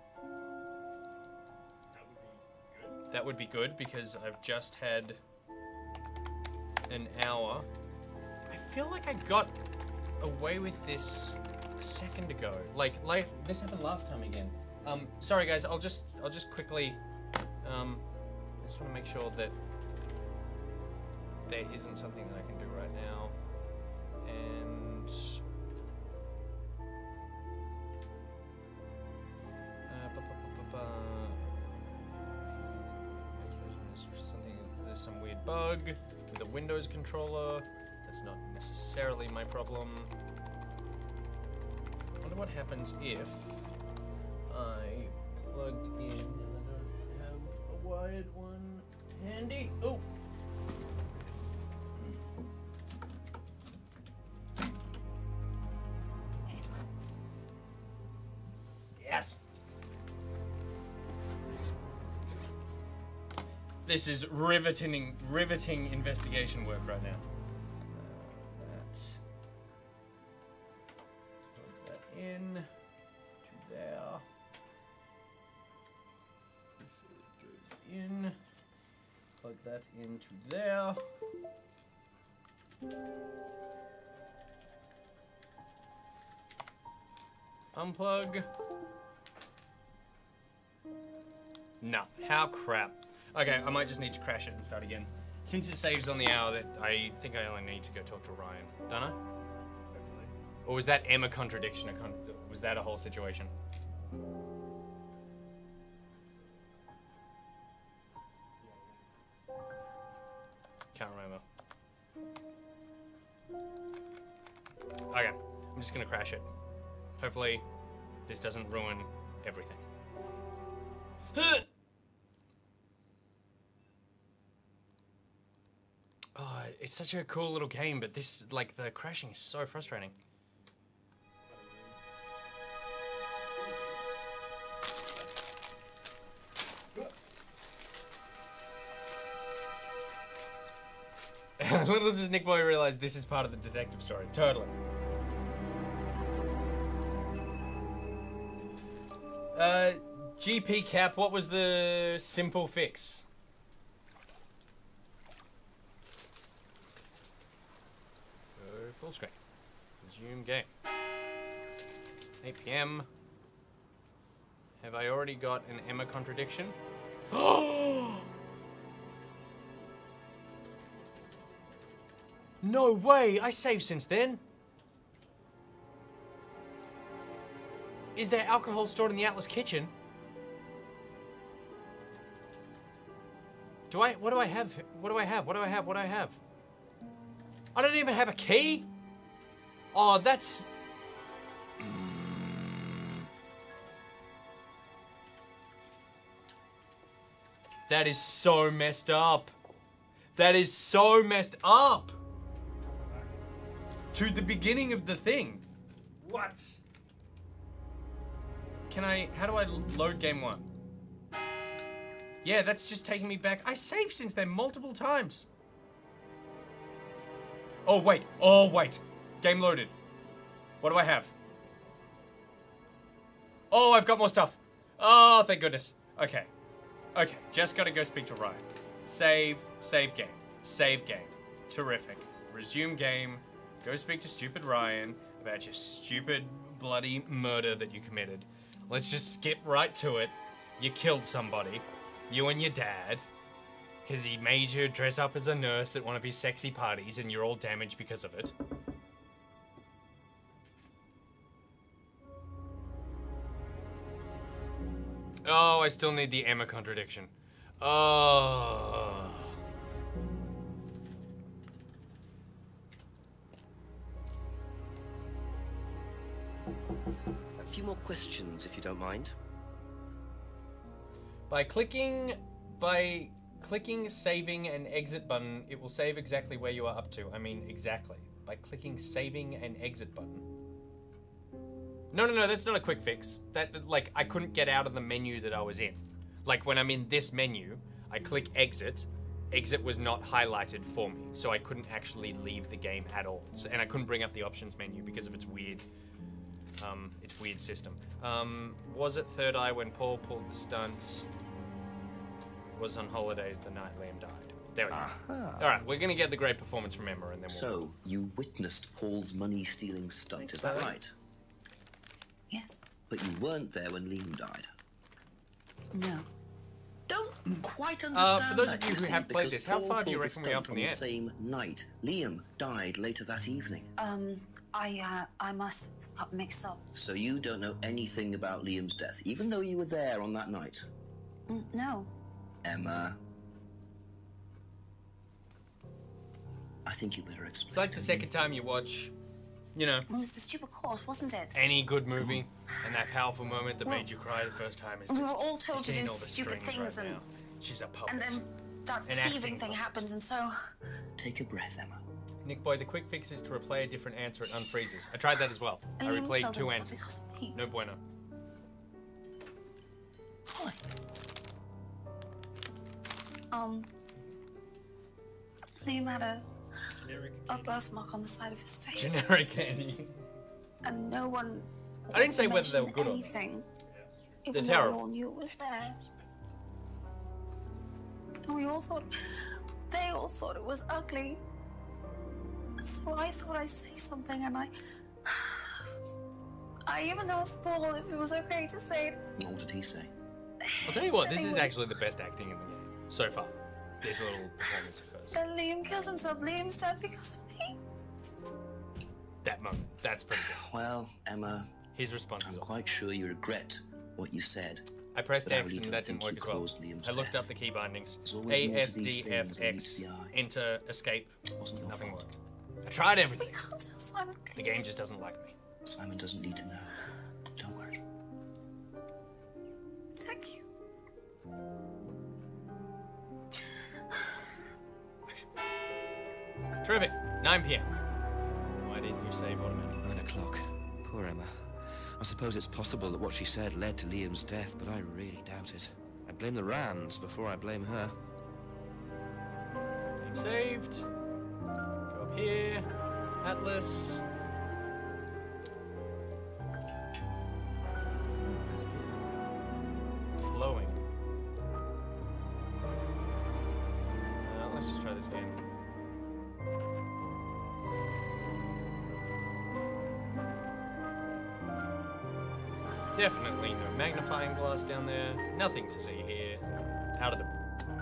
That would be good because I've just had an hour. I feel like I got away with this a second ago. Like this happened last time again. Sorry guys, I'll just quickly I just want to make sure that there isn't something that I can do right now. And there's some weird bug with a Windows controller. That's not necessarily my problem. I wonder what happens if I plugged in and I don't have a wired one handy. Oh! Yes! This is riveting investigation work right now. Plug that in to there. If it goes in, plug that into there. Unplug. No, how crap. Okay, I might just need to crash it and start again. Since it saves on the hour, that I think I only need to go talk to Ryan. Don't I? Hopefully. Or was that Emma contradiction? Was that a whole situation? Can't remember. Okay, I'm just gonna crash it. Hopefully, this doesn't ruin everything. Oh, it's such a cool little game, but this, like, the crashing is so frustrating. Little does Nick Boy realize this is part of the detective story. Totally. GP Cap, what was the simple fix? Go full screen. Resume game. 8 PM. Have I already got an Emma contradiction? No way! I saved since then. Is there alcohol stored in the Atlas kitchen? What do I have? What do I have? What do I have? What do I have? I don't even have a key? Oh, that's... That is so messed up. That is so messed up. To the beginning of the thing. What? Can I, how do I load game 1? Yeah, that's just taking me back. I saved since then multiple times. Oh, wait. Oh, wait. Game loaded. What do I have? Oh, I've got more stuff. Oh, thank goodness. Okay. Okay, just gotta go speak to Ryan. Save game. Save game. Terrific. Resume game. Go speak to stupid Ryan about your stupid bloody murder that you committed. Let's just skip right to it. You killed somebody. You and your dad. Because he made you dress up as a nurse at one of his sexy parties and you're all damaged because of it. Oh, I still need the Emma contradiction. Oh. A few more questions, if you don't mind. By clicking saving and exit button, it will save exactly where you are up to. I mean, exactly. By clicking saving and exit button. No, that's not a quick fix. That, like, I couldn't get out of the menu that I was in. Like, when I'm in this menu, I click exit. Exit was not highlighted for me, so I couldn't actually leave the game at all. So, and I couldn't bring up the options menu because of its weird system. Was it Third Eye when Paul pulled the stunt? Was on holidays the night Liam died. There we go. Alright, we're gonna get the great performance from Emma and then we'll... So, you witnessed Paul's money-stealing stunt, is that right? Yes. But you weren't there when Liam died. No. Don't quite understand for those that, of you who see, have played because this, how Paul far do you pulled reckon the we are stunt from on the end? Same night. Liam died later that evening. I must have got mixed up. So you don't know anything about Liam's death, even though you were there on that night? No. Emma. I think you better explain. It's like the second time you watch, you know... It was the stupid course, wasn't it? Any good movie, and that powerful moment that made you cry the first time is just... We were all told to seeing do all the stupid strings things right and... now. She's a puppet. And then that An thieving acting thing puppet. happened, and so... Take a breath, Emma. Nick Boy, the quick fix is to replay a different answer. It unfreezes. I tried that as well. I Liam replayed killed 2 himself answers. because of me. No bueno. Liam had a birthmark on the side of his face. Generic candy. And no one I didn't say whether they were mentioned good or not. anything. They're Even though we terrible. all knew it was there. And we all thought, they all thought it was ugly. So I thought I'd say something, and I even asked Paul if it was okay to say it. What did he say? I'll tell you what, this is actually the best acting in the game so far. This little performance of hers. Then Liam killed himself. Liam said because of me. That moment, that's pretty good. Well, Emma, his response I'm is quite sure you regret what you said. I pressed but I X really and don't that didn't think work you as well. caused Liam's I looked death. up the key bindings. There's always A, more S, to these D, things F, than X, meets the eye. enter, escape. Wasn't your Nothing fault. worked. I tried everything. We can't tell Simon, The please. game just doesn't like me. Simon doesn't need to know. Don't worry. Thank you. Terrific. 9 p.m. Why didn't you save automatically? 9 o'clock. Poor Emma. I suppose it's possible that what she said led to Liam's death, but I really doubt it. I blame the Rands before I blame her. Game saved. Go up here. Atlas. Flowing. Let's just try this again. Definitely no magnifying glass down there. Nothing to see here. Out of the...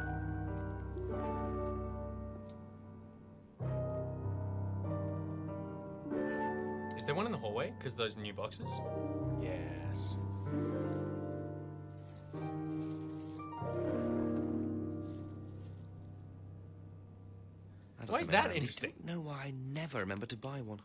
Is there one in the hallway? Because those new boxes? Yes. Why is that interesting? No, I never remember to buy one.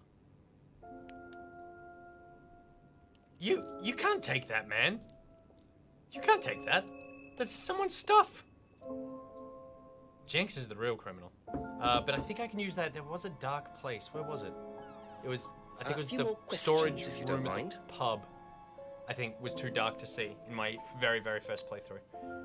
You can't take that, man. You can't take that. That's someone's stuff. Jenks is the real criminal. But I think I can use that. There was a dark place. Where was it? It was, I think it was few the more storage questions, if you room don't at mind. the pub. I think was too dark to see in my very, very first playthrough.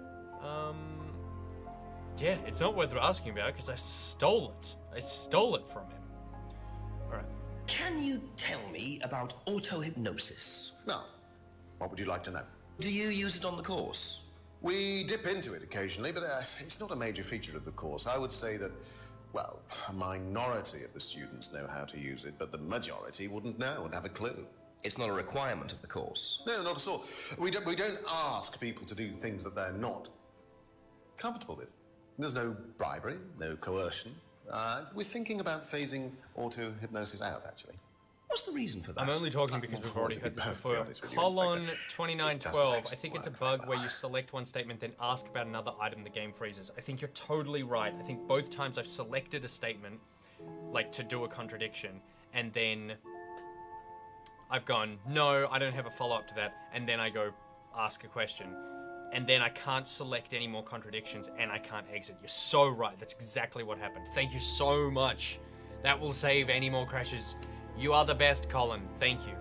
Yeah, it's not worth asking about because I stole it. I stole it from him. Alright. Can you tell me about auto-hypnosis? No. What would you like to know? Do you use it on the course? We dip into it occasionally, but it's not a major feature of the course. I would say that, well, a minority of the students know how to use it, but the majority wouldn't know and have a clue. It's not a requirement of the course. No, not at all. We don't ask people to do things that they're not comfortable with. There's no bribery, no coercion. We're thinking about phasing auto-hypnosis out, actually. What's the reason for that? I'm only talking because we've already heard this before. Colon 2912. I think it's a bug where you select one statement, then ask about another item, the game freezes. I think you're totally right. I think both times I've selected a statement, like to do a contradiction, and then I've gone, no, I don't have a follow-up to that, and then I go ask a question. And then I can't select any more contradictions, and I can't exit. You're so right. That's exactly what happened. Thank you so much. That will save any more crashes. You are the best, Colin. Thank you.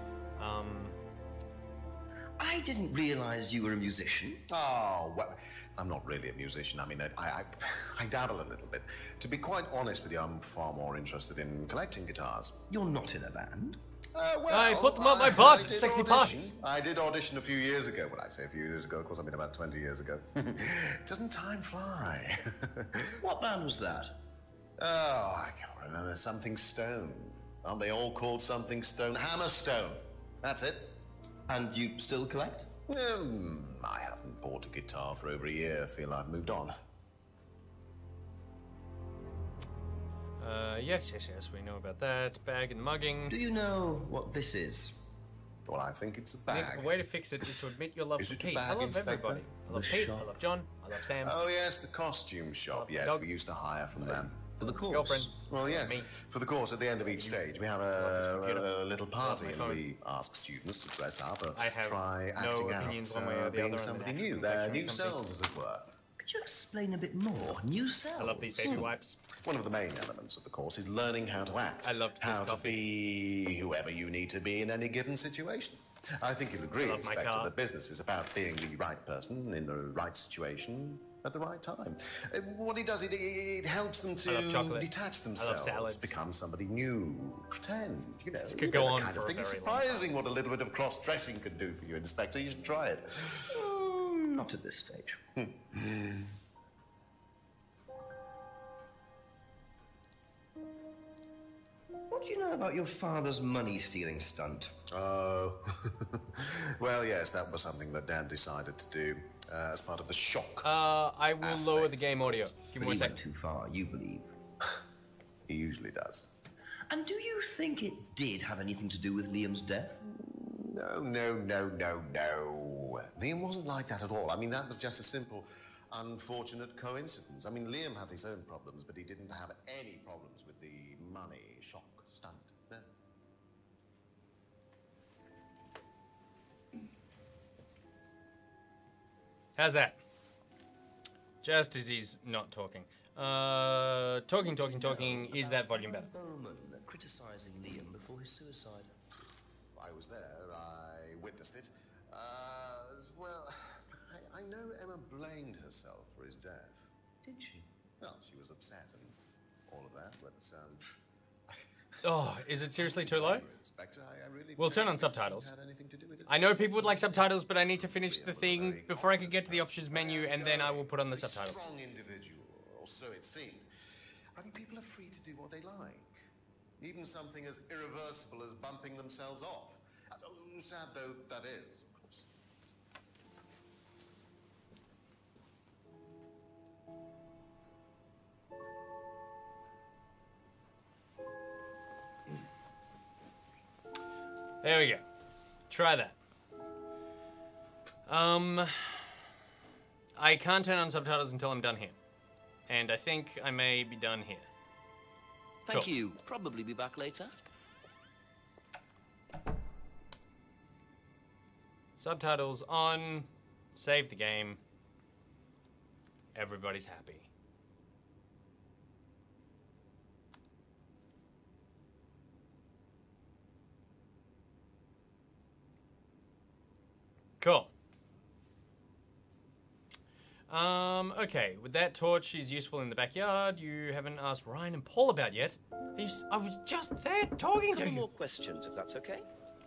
I didn't realize you were a musician. Oh, well, I'm not really a musician. I mean, I dabble a little bit. To be quite honest with you, I'm far more interested in collecting guitars. You're not in a band? Well, I put them up my butt. I did Sexy audition. parties. I did audition a few years ago. When I say a few years ago, of course, I mean about 20 years ago. Doesn't time fly? What band was that? Oh, I can't remember. Something Stone. Aren't they all called Something Stone? Hammerstone. That's it. And you still collect? I haven't bought a guitar for over a year. I feel I've moved on. Yes, we know about that. Bag and mugging. Do you know what this is? Well, I think it's a Nick, bag. the way to fix it is to admit your love Is for it a Pete. bag, I love Inspector? everybody. I love The Pete, shop. I love John, I love Sam. Oh, yes, the costume shop. Yes, dog. we used to hire from them. For the course? Girlfriend. Well, yes. Me. For the course, at the end of each stage, we have a little party, my and phone. we ask students to dress up or I have try no acting out, opinions one way or the other being on somebody the new. actual They're confectionery new company. selves, as it were. Could you explain a bit more? New cells? I love these baby wipes. One of the main elements of the course is learning how to act. I loved this how to coffee. be whoever you need to be in any given situation. I think you'll agree, I love my Inspector, car. that business is about being the right person in the right situation at the right time. What it does, it helps them I love to chocolate. detach I love themselves, salads. become somebody new, pretend, you know. This could go on kind for of a thing. It's very long surprising what a little bit of cross-dressing could do for you, Inspector. You should try it. Not at this stage. What do you know about your father's money-stealing stunt? Oh, well, yes, that was something that Dan decided to do as part of the shock. I will lower the game audio. Give me But one he sec. went too far, you believe. He usually does. And do you think it did have anything to do with Liam's death? No. Liam wasn't like that at all. I mean, that was just a simple, unfortunate coincidence. I mean, Liam had his own problems, but he didn't have any problems with the money shock stunt. No. How's that? Just as he's not talking. Talking. Is that volume better? Bowman criticizing Liam before his suicide. I was there. I witnessed it. As well, I know Emma blamed herself for his death. Did she? Well, she was upset and all of that, but Oh, is it seriously too low? Inspector, I really We'll turn on subtitles. I know people would like subtitles, but I need to finish the thing before I can get to the options menu, and then I will put on the subtitles. Strong individual, or so it seemed. I mean, people are free to do what they like. Even something as irreversible as bumping themselves off. Sad though that is, of course. There we go. Try that. I can't turn on subtitles until I'm done here. And I think I may be done here. Thank Cool. you. Probably be back later. Subtitles on. Save the game. Everybody's happy. Cool. Okay, with that torch is useful in the backyard. You haven't asked Ryan and Paul about yet. I was just there talking to Couple you. more questions, if that's okay.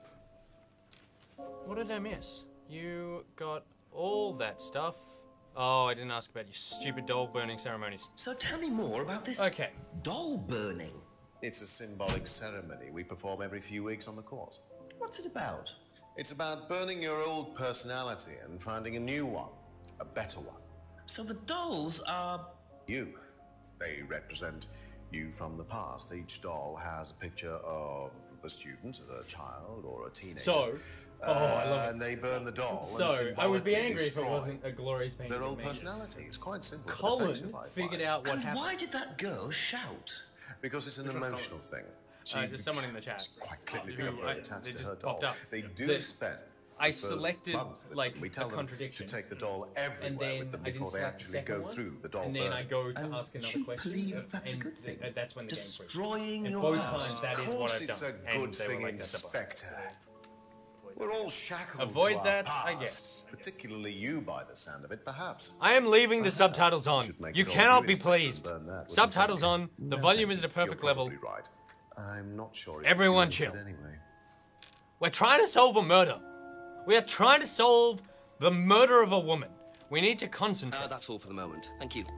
What did I miss? You got all that stuff. Oh, I didn't ask about your stupid doll burning ceremonies. So tell me more about this Okay. doll burning. It's a symbolic ceremony we perform every few weeks on the course. What's it about? It's about burning your old personality and finding a new one, a better one. So the dolls are... You. They represent you from the past. Each doll has a picture of the student as a child or a teenager. So, I love it. And they burn the doll. So, and I would be symbolically angry if it destroy wasn't a glorious painting. their of old me. personality. It's quite simple. but Colin effective, I figured find. out what And happened. why did that girl shout? Because it's an Which one's emotional thing. Just someone in the chat. Quite clearly Who- very I- attached they to just her doll. popped up. They do The- spend. I the first selected month with like them. We a tell them contradiction, to take the doll everywhere and then with them I didn't before they select the actually second go one, through the doll and then I burning. go to And ask another you question. believe that's a and good thing? that's when the game freezes. Destroying And your both house. times that Of is what course I've it's done. a good And they were thing, like, that's a bug. Inspector. We're all shackled Avoid to our that, past, I guess. Particularly you, by the sound of it, perhaps. I am leaving the subtitles on. Should make You it all cannot you, be Inspector, and pleased. burn that, wouldn't Subtitles you? on. The volume is at a perfect You're level. probably right. I'm not sure. Everyone if chill. you would anyway. We're trying to solve a murder. We are trying to solve the murder of a woman. We need to concentrate. That's all for the moment. Thank you.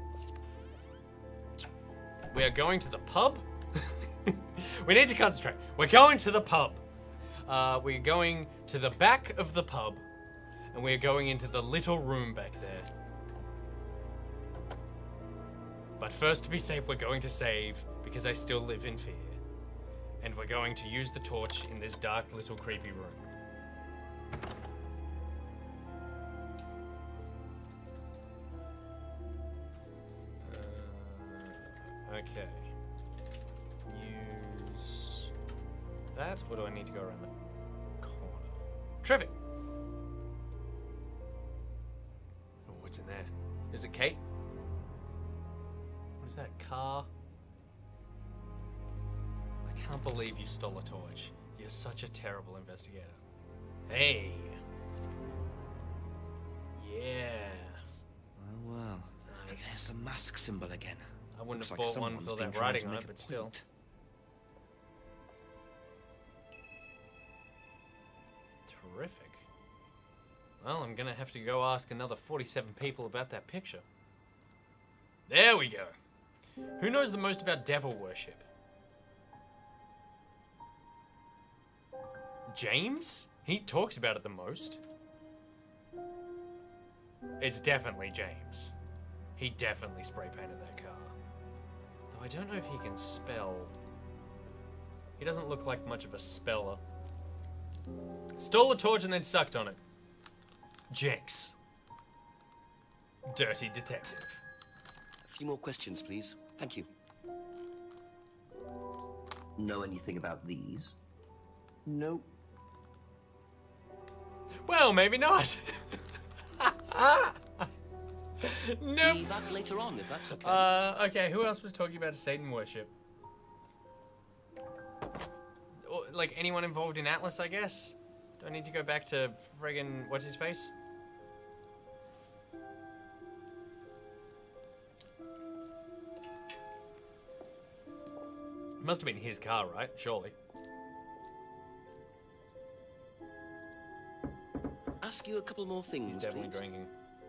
We are going to the pub. We need to concentrate. We're going to the pub. We're going to the back of the pub. And we're going into the little room back there. But first, to be safe, we're going to save because I still live in fear. And we're going to use the torch in this dark little creepy room. Okay. Use that. Or do I need to go around the corner? Terrific. Oh, what's in there? Is it Kate? What is that? Car? I can't believe you stole a torch. You're such a terrible investigator. Hey. Yeah. Well, well. There's the mask symbol again. I wouldn't Looks have like bought one someone's with all been that trying writing to on make it, a but still. point. Terrific. Well, I'm gonna have to go ask another 47 people about that picture. There we go. Who knows the most about devil worship? James? He talks about it the most. It's definitely James. He definitely spray painted that car. Though I don't know if he can spell. He doesn't look like much of a speller. Stole a torch and then sucked on it. Jinx. Dirty detective. A few more questions, please. Thank you. Know anything about these? Nope. Well, maybe not. Nope. Be back later on, if that's okay. Okay, who else was talking about Satan worship? Or, like, anyone involved in Atlas, I guess? Do I need to go back to friggin' what's his face? Must have been his car, right? Surely. Ask you a couple more things, He's definitely please. drinking.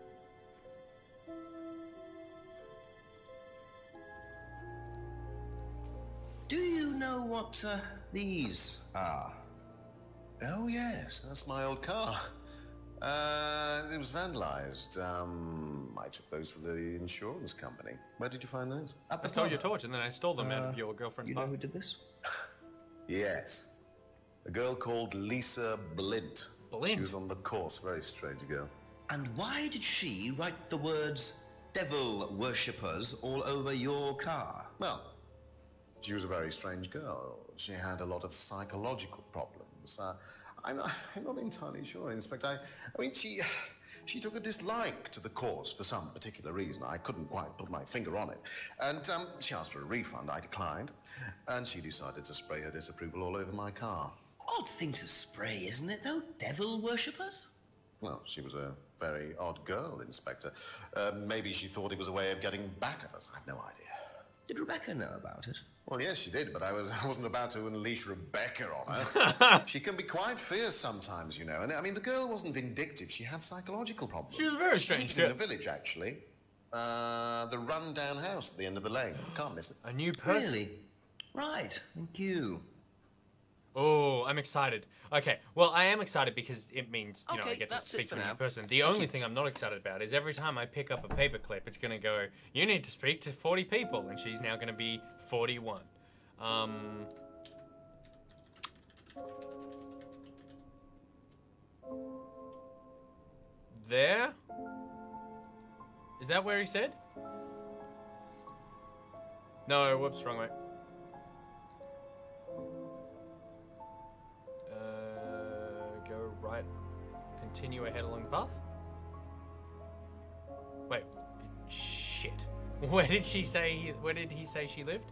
Do you know what these are? Oh, yes, that's my old car. It was vandalized. I took those for the insurance company. Where did you find those? I stole your torch and then I stole them out of your girlfriend's You know bar. who did this? Yes. A girl called Lisa Blint. Blint? She was on the course. Very strange girl. And why did she write the words devil worshippers all over your car? Well, she was a very strange girl. She had a lot of psychological problems. I'm not entirely sure, Inspector. I mean, she took a dislike to the course for some particular reason. I couldn't quite put my finger on it. And she asked for a refund. I declined. And she decided to spray her disapproval all over my car. Odd thing to spray, isn't it, though? Devil worshippers? Well, she was a very odd girl, Inspector. Maybe she thought it was a way of getting back at us. I've no idea. Did Rebecca know about it? Well, yes, she did, but I wasn't about to unleash Rebecca on her. She can be quite fierce sometimes, you know. And I mean, the girl wasn't vindictive. She had psychological problems. She was a very strange lives girl. in a village, actually. The run-down house at the end of the lane. Can't miss it. A new person. Really? Right, thank you. Oh, I'm excited. Okay, well, I am excited because it means, you know, I Okay, get to that's speak it to for a new now. person. The only thing I'm not excited about is every time I pick up a paperclip, it's going to go, you need to speak to 40 people, and she's now going to be 41. There? Is that where he said? No, whoops, wrong way. Go right. Continue ahead along the path. Wait, shit. Where did she say? Where did he say she lived?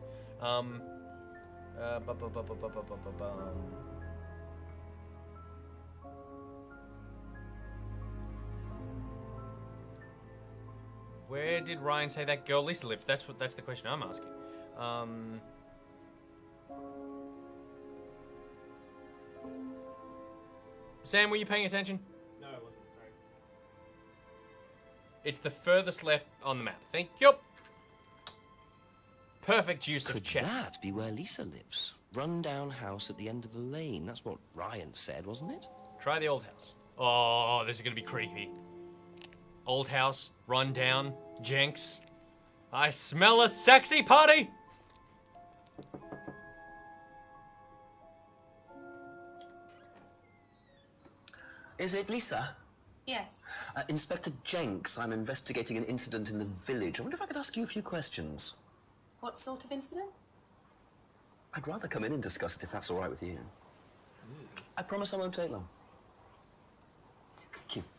Where did Ryan say that girl Lisa lived? That's the question I'm asking. Sam, were you paying attention? No, I wasn't, sorry. It's the furthest left on the map. Thank you. Perfect use of Could check. that be where Lisa lives? Run-down house at the end of the lane. That's what Ryan said, wasn't it? Try the old house. Oh, this is gonna be creepy. Old house, run down, Jinx. I smell a sexy party! Is it Lisa? Yes. Inspector Jenks, I'm investigating an incident in the village. I wonder if I could ask you a few questions. What sort of incident? I'd rather come in and discuss it if that's all right with you. I promise I won't take long. Thank you.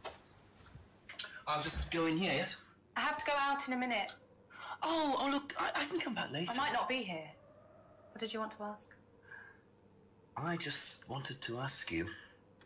I'll just go in here, yes? I have to go out in a minute. Oh, look, I can come back later. I might not be here. What did you want to ask? I just wanted to ask you,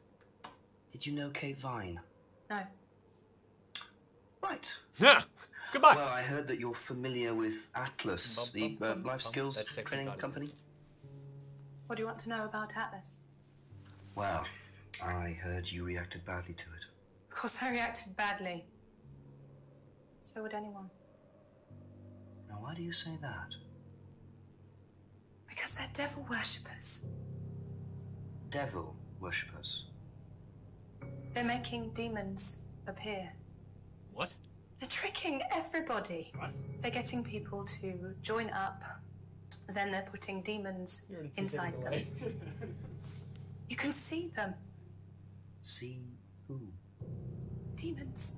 did you know Kate Vine? No. Right. Yeah. Goodbye. Well, I heard that you're familiar with Atlas, the life skills training company. What do you want to know about Atlas? Well, I heard you reacted badly to it. Of course I reacted badly. So would anyone. Now, why do you say that? Because they're devil worshippers. Devil worshippers. They're making demons appear. What? They're tricking everybody. What? They're getting people to join up, then they're putting demons inside them. You can see them. See who? Demons.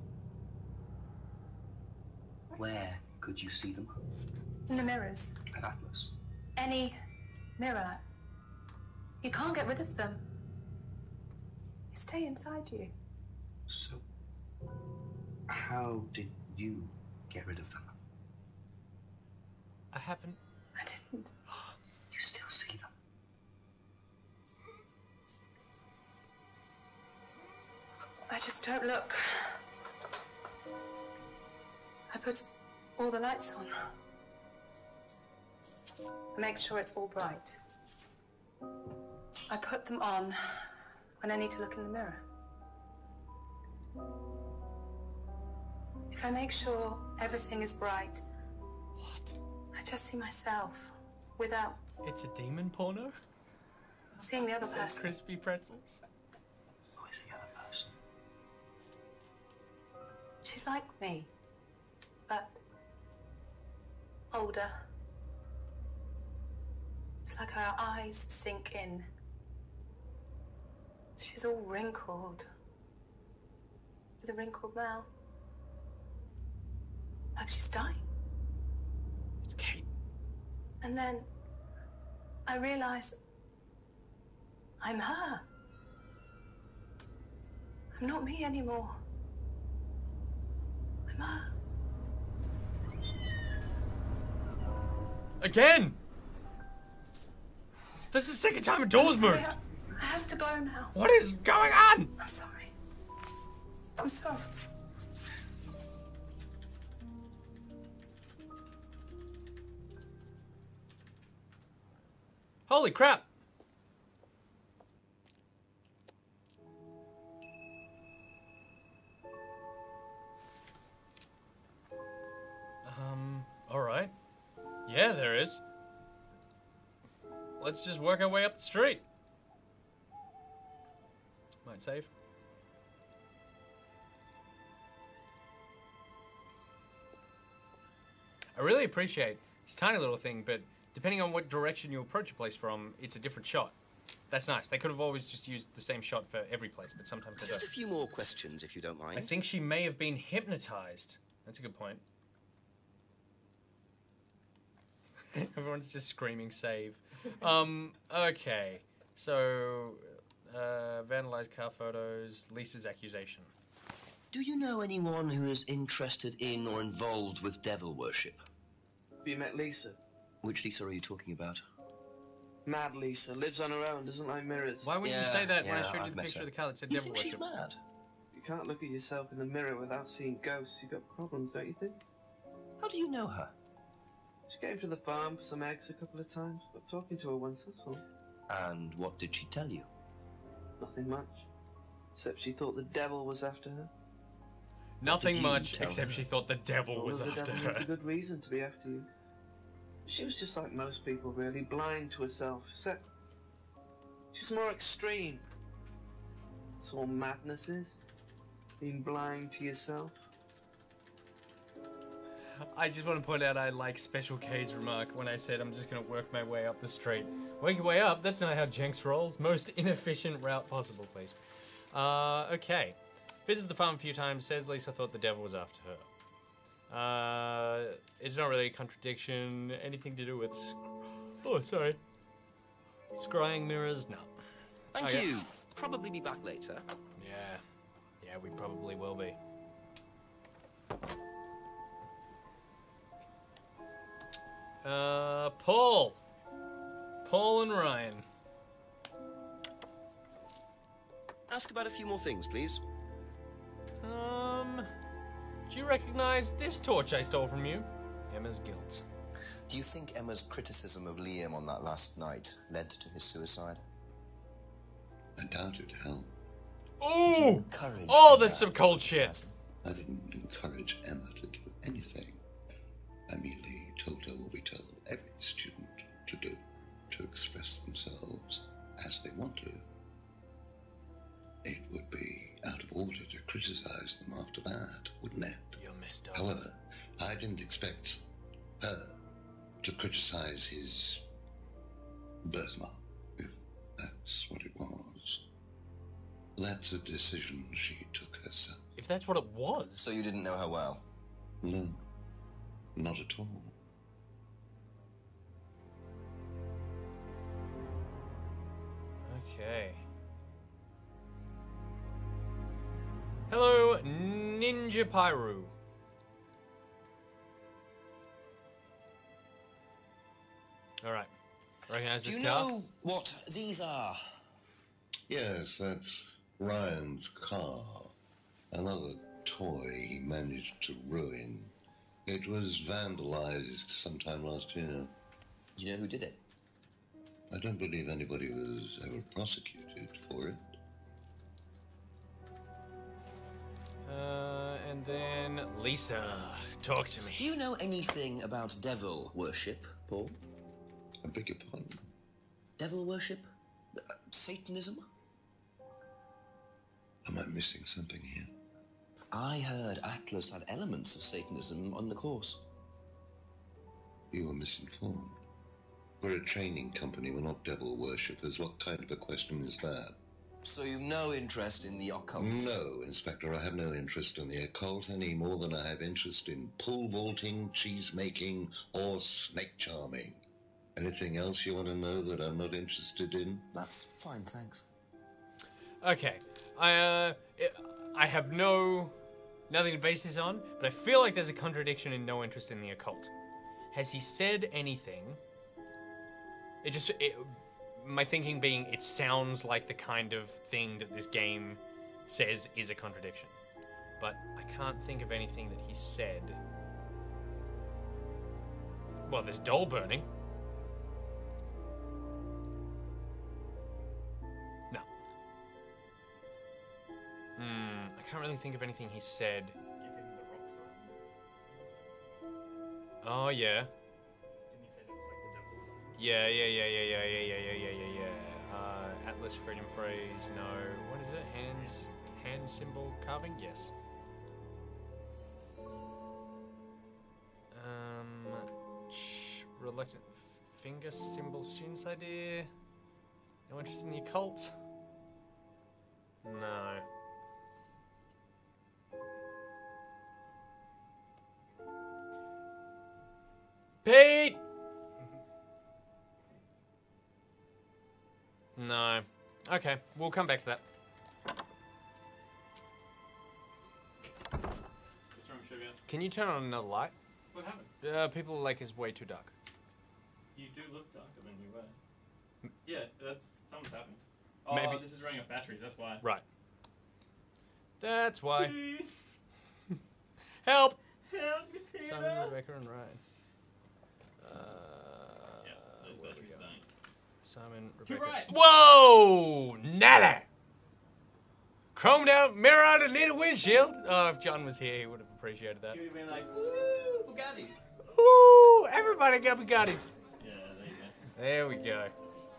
Where could you see them? In the mirrors. At Atlas. Any mirror. You can't get rid of them. They stay inside you. So, how did you get rid of them? I haven't. I didn't. You still see them? I just don't look. I put all the lights on. I make sure it's all bright. I put them on when I need to look in the mirror. If I make sure everything is bright, I just see myself without It's a demon porno? seeing the other Says person. crispy pretzels. Who is the other person? She's like me, but older. It's like her eyes sink in. She's all wrinkled, with a wrinkled mouth. Like she's dying. It's Kate. And then I realize I'm her. I'm not me anymore. I'm her. Again! This is the second time a door's Sorry, moved. I have to go now. What is going on? I'm sorry. I'm sorry. Holy crap! Alright. Yeah, there is. Let's just work our way up the street. Might save. I really appreciate this tiny little thing, but depending on what direction you approach a place from, it's a different shot. That's nice. They could have always just used the same shot for every place, but sometimes they don't. Just a few more questions, if you don't mind. I think she may have been hypnotized. That's a good point. Everyone's just screaming save. Okay. So, vandalized car photos, Lisa's accusation. Do you know anyone who is interested in or involved with devil worship? Have you met Lisa? Which Lisa are you talking about? Mad Lisa. Lives on her own, doesn't like mirrors. Why wouldn't you say that when I showed you the picture of the car that said You devil think she's worship? mad? You can't look at yourself in the mirror without seeing ghosts. You've got problems, don't you think? How do you know her? She came to the farm for some eggs a couple of times. Got talking to her once, that's all. And what did she tell you? Nothing much. Except she thought the devil was after her. Nothing you much, tell except her? she thought the devil Well, was the after devil her. needs a good reason to be after you. She was just like most people, really, blind to herself. Except she's more extreme. That's all madness is. Being blind to yourself. I just want to point out I like Special K's remark when I said I'm just going to work my way up the street. Work your way up? That's not how Jenks rolls. Most inefficient route possible, please. Okay. Visited the farm a few times. Says Lisa thought the devil was after her. It's not really a contradiction. Anything to do with... Oh, sorry. Scrying mirrors? No. Thank Okay. you. Probably be back later. Yeah. Yeah, we probably will be. Paul. Paul and Ryan. Ask about a few more things, please. Do you recognize this torch I stole from you? Emma's guilt. Do you think Emma's criticism of Liam on that last night led to his suicide? I doubt it, Hal. Ooh! Oh, that's some cold shit. I didn't encourage Emma to do anything. I merely told her what we tell every student to do, to express themselves as they want to. It would be out of order to criticize them after that, wouldn't it? You're messed up. However, I didn't expect her to criticize his birthmark, if that's what it was. That's a decision she took herself. If that's what it was. So you didn't know her well? No, not at all. Okay. Hello, Ninja Pyru. Alright. Recognize this car? Do you know what these are? Yes, that's Ryan's car. Another toy he managed to ruin. It was vandalized sometime last year. Do you know who did it? I don't believe anybody was ever prosecuted for it. And then Lisa, talk to me. Do you know anything about devil worship, Paul? I beg your pardon? Devil worship? Satanism? Am I missing something here? I heard Atlas had elements of Satanism on the course. You were misinformed. We're a training company, we're not devil worshippers. What kind of a question is that? So you've no interest in the occult? No, Inspector, I have no interest in the occult any more than I have interest in pole vaulting, cheese making, or snake charming. Anything else you want to know that I'm not interested in? That's fine, thanks. Okay. I have nothing to base this on, but I feel like there's a contradiction in no interest in the occult. Has he said anything? My thinking being, it sounds like the kind of thing that this game says is a contradiction. But I can't think of anything that he said. Well, there's doll burning. No. I can't really think of anything he said. Give him the rock sign. Oh, yeah. Didn't he say that was like the devil? Yeah. Atlas freedom phrase, no. What is it? Hand symbol carving? Yes. Reluctant finger symbol students idea. No interest in the occult? No. Pete! No. Okay, we'll come back to that. What's wrong, Sugar? Can you turn on another light? What happened? People like it's way too dark. You do look darker than you were. Yeah, something's happened. Oh, Maybe. This is running off batteries, that's why. Right. That's why. Help! Help me, Peter! Simon, Rebecca, and Ryan. Yeah, those batteries dying. Simon, To Rebecca. right. Whoa! Nala! Chromed out, mirror out, and need a windshield. Oh, if John was here, he would have appreciated that. You would have been like, woo, Bugattis. Woo! Everybody got Bugattis. Yeah, there you go. There we go.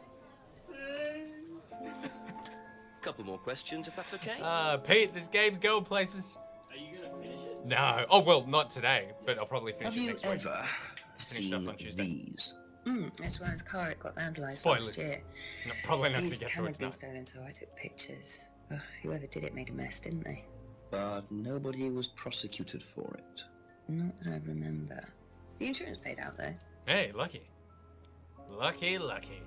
Couple more questions, if that's okay. Pete, this game's going places. Are you gonna finish it? No. Oh, well, not today, but I'll probably finish Have it you next week. ever Finish stuff on Tuesday. these? That's Ryan's car. It got vandalised Spoilers. last year. No, probably not His to get through camera it had been tonight. stolen, so I took pictures. Oh, whoever did it made a mess, didn't they? But nobody was prosecuted for it. Not that I remember. The insurance paid out, though. Hey, lucky. Lucky.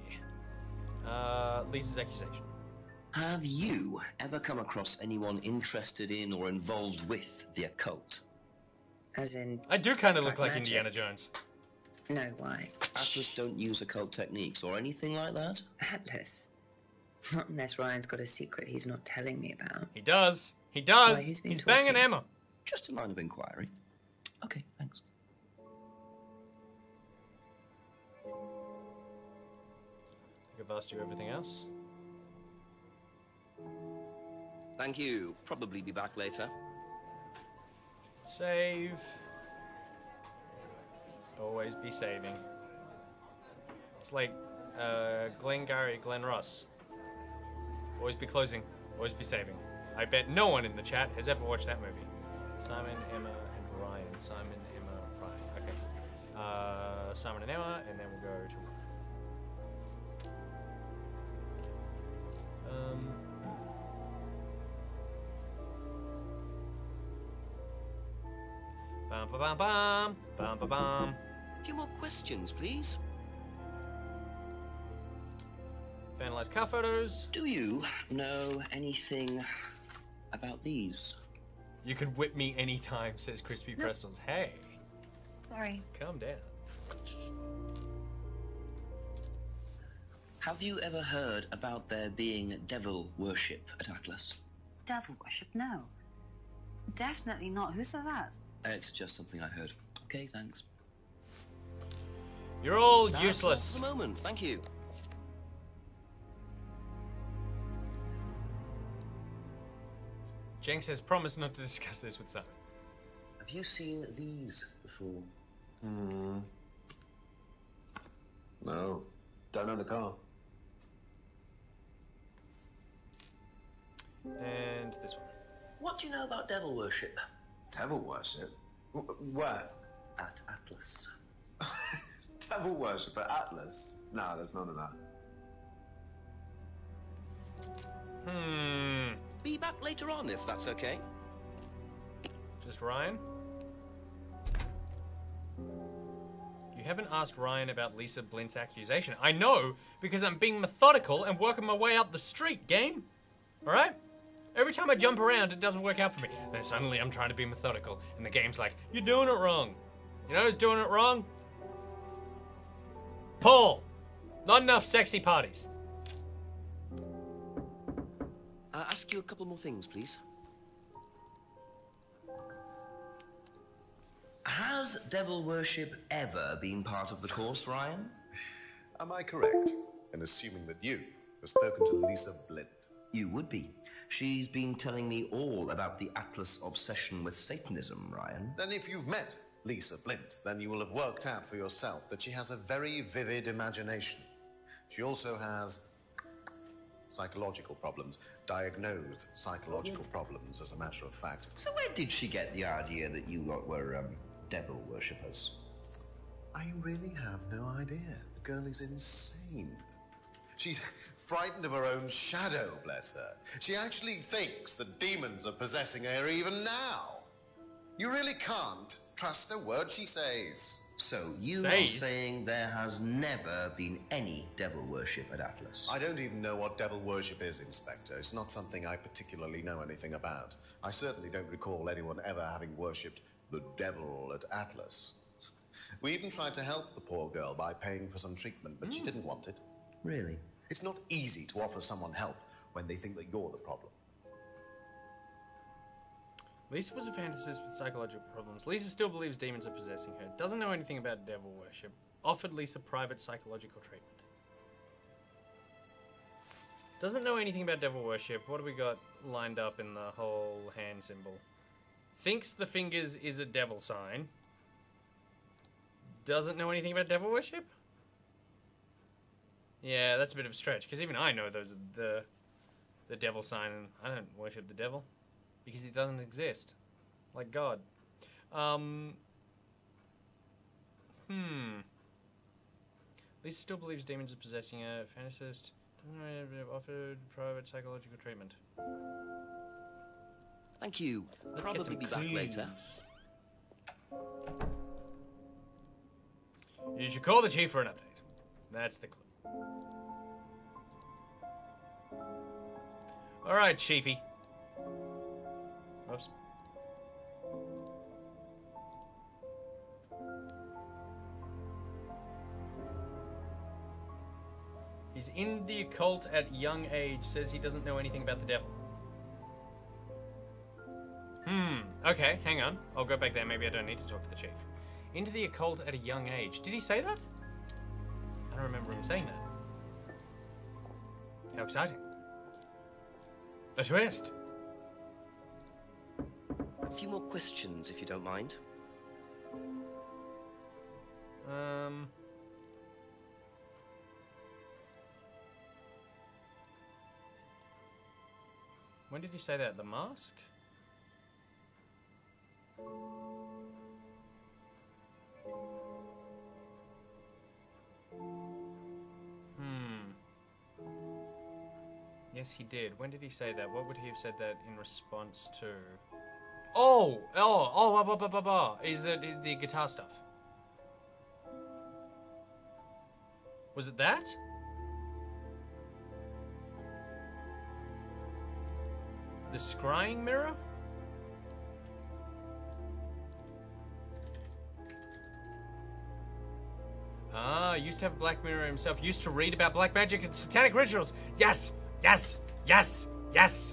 Lisa's accusation. Have you ever come across anyone interested in or involved with the occult? As in... I do kind of look black like magic? Indiana Jones. No, why? Atlas don't use occult techniques or anything like that? Atlas? Not unless Ryan's got a secret he's not telling me about. He does. He does. Why, who's been He's banging talking? Emma. Just a line of inquiry. Okay, thanks. I've asked you everything else. Thank you. Probably be back later. Save. Always be saving. It's like Glengarry, Glen Ross. Always be closing, always be saving. I bet no one in the chat has ever watched that movie. Simon, Emma, and Ryan. Simon, Emma, Ryan. Okay. Simon and Emma, and then we'll go to Bam ba bam bam bam ba bam. A few more questions, please. Vandalized car photos. Do you know anything about these? You could whip me anytime, says Crispy Pretzels. Hey. Sorry. Calm down. Have you ever heard about there being devil worship at Atlas? Devil worship? No. Definitely not. Who said that? It's just something I heard. Okay, thanks. You're all That's useless. all for the moment, thank you. Jenks has promised not to discuss this with Simon. Have you seen these before? No. Don't know the car. And this one. What do you know about devil worship? Devil worship? Where? At Atlas. Devil worship at Atlas? No, there's none of that. Be back later on, if that's okay. Just Ryan? You haven't asked Ryan about Lisa Blint's accusation. I know, because I'm being methodical and working my way up the street, game. Alright? Every time I jump around, it doesn't work out for me. Then suddenly I'm trying to be methodical, and the game's like, you're doing it wrong. You know who's doing it wrong? Paul! Not enough sexy parties. Ask you a couple more things, please. Has devil worship ever been part of the course, Ryan? Am I correct in assuming that you have spoken to Lisa Blint? You would be. She's been telling me all about the Atlas obsession with Satanism, Ryan. Then if you've met Lisa Blint, then you will have worked out for yourself that she has a very vivid imagination. She also has psychological problems, diagnosed psychological problems, as a matter of fact. So where did she get the idea that you lot were, devil worshippers? I really have no idea. The girl is insane. She's frightened of her own shadow, bless her. She actually thinks that demons are possessing her even now. You really can't trust a word she says. So you are saying there has never been any devil worship at Atlas? I don't even know what devil worship is, Inspector. It's not something I particularly know anything about. I certainly don't recall anyone ever having worshipped the devil at Atlas. We even tried to help the poor girl by paying for some treatment, but she didn't want it. Really? It's not easy to offer someone help when they think that you're the problem. Lisa was a fantasist with psychological problems. Lisa still believes demons are possessing her. Doesn't know anything about devil worship. Offered Lisa private psychological treatment. Doesn't know anything about devil worship. What do we got lined up in the whole hand symbol? Thinks the fingers is a devil sign. Doesn't know anything about devil worship? Yeah, that's a bit of a stretch, because even I know those are the devil sign, and I don't worship the devil. Because he doesn't exist. Like God. Lisa still believes demons are possessing a fantasist. Offered private psychological treatment. Thank you. Let's Probably be back later. You should call the chief for an update. That's the clue. Alright, Chiefy. Oops. He's in the occult at young age, says he doesn't know anything about the devil. Okay, hang on. I'll go back there. Maybe I don't need to talk to the chief. Into the occult at a young age. Did he say that? I don't remember him saying that. How exciting. A twist. A few more questions, if you don't mind. When did he say that? The mask? Yes, he did. When did he say that? What would he have said that in response to? Is it the guitar stuff? Was it that? The scrying mirror? Ah, used to have a black mirror himself. Used to read about black magic and satanic rituals. Yes, yes, yes, yes.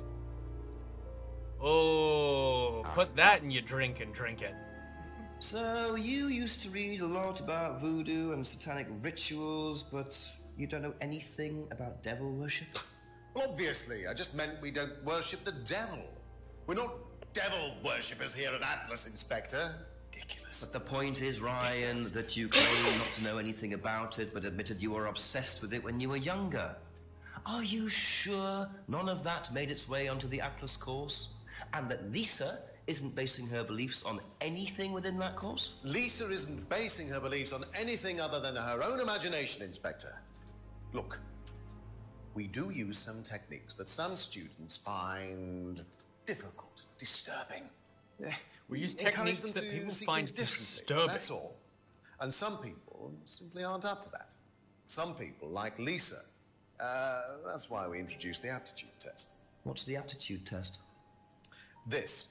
Oh, put that in your drink and drink it. So, you used to read a lot about voodoo and satanic rituals, but you don't know anything about devil worship? Obviously, I just meant we don't worship the devil. We're not devil worshippers here at Atlas, Inspector. Ridiculous. But the point is, Ryan, that you claim not to know anything about it, but admitted you were obsessed with it when you were younger. Are you sure none of that made its way onto the Atlas course? And that Lisa isn't basing her beliefs on anything within that course? Lisa isn't basing her beliefs on anything other than her own imagination, Inspector. Look, we do use some techniques that some students find difficult, disturbing. We use techniques that people find disturbing. That's all. And some people simply aren't up to that. Some people, like Lisa. That's why we introduced the aptitude test. What's the aptitude test? This.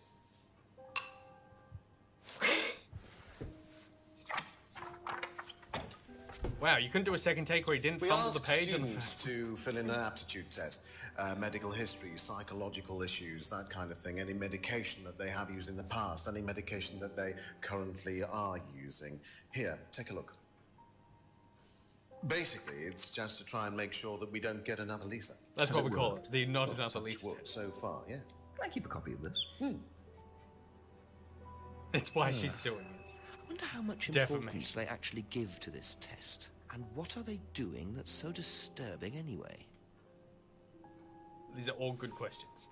Wow, you couldn't do a second take where he didn't fumble the page on the students to fill in an aptitude test. Medical history, psychological issues, that kind of thing. Any medication that they have used in the past, any medication that they currently are using. Here, take a look. Basically, it's just to try and make sure that we don't get another Lisa. That's what we call it, the not another Lisa. So far, yes. Can I keep a copy of this? That's why she's suing us. I wonder how much importance they actually give to this test. And what are they doing that's so disturbing anyway? These are all good questions.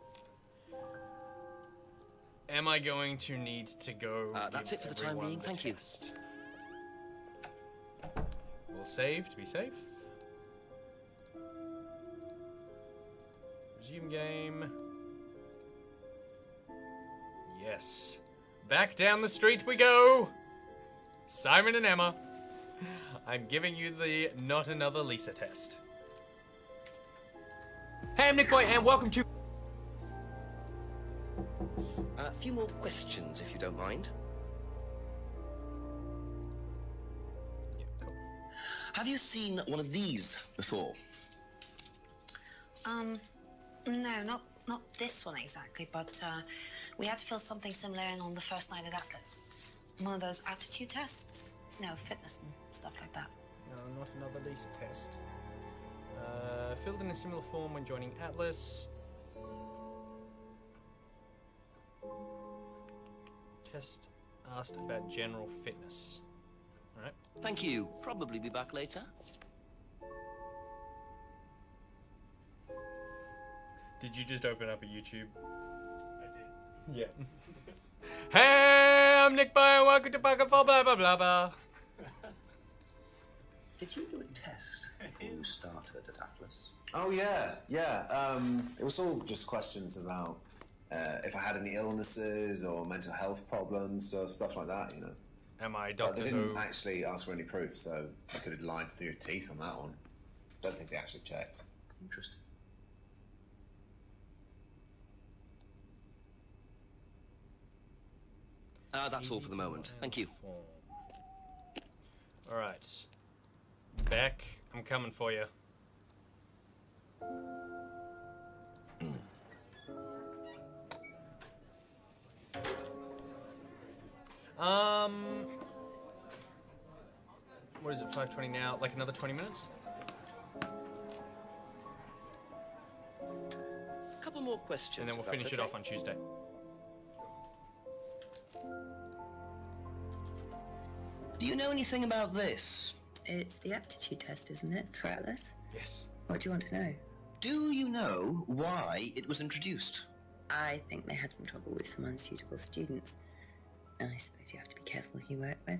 Am I going to need to go? That's it for the time being. Thank you. We'll save to be safe. Resume game. Yes. Back down the street we go. Simon and Emma. I'm giving you the not another Lisa test. Hey, I'm Nick Boy, and welcome to... A few more questions, if you don't mind. Have you seen one of these before? No, not this one exactly, but we had to fill something similar in on the first night at Atlas. One of those aptitude tests. Fitness and stuff like that. No, not another Lisa test. Filled in a similar form when joining Atlas. Test asked about general fitness. Alright. Thank you. Probably be back later. Did you just open up a YouTube? I did. Yeah. Hey, I'm Nick Boy, welcome to Bucket for blah blah blah blah. Did you do a test before you started at Atlas? Oh yeah. It was all just questions about if I had any illnesses or mental health problems or stuff like that, Am I Doctor They Who? didn't actually ask for any proof, so I could have lied through your teeth on that one. Don't think they actually checked. Interesting. That's all for the moment. Thank you. Alright. Beck, I'm coming for you. What is it, 5:20 now? Like another 20 minutes? A couple more questions. And then we'll if that's finish it okay. off on Tuesday. Do you know anything about this? It's the aptitude test, isn't it, for Atlas? Yes. What do you want to know? Do you know why it was introduced? I think they had some trouble with some unsuitable students. And I suppose you have to be careful who you work with.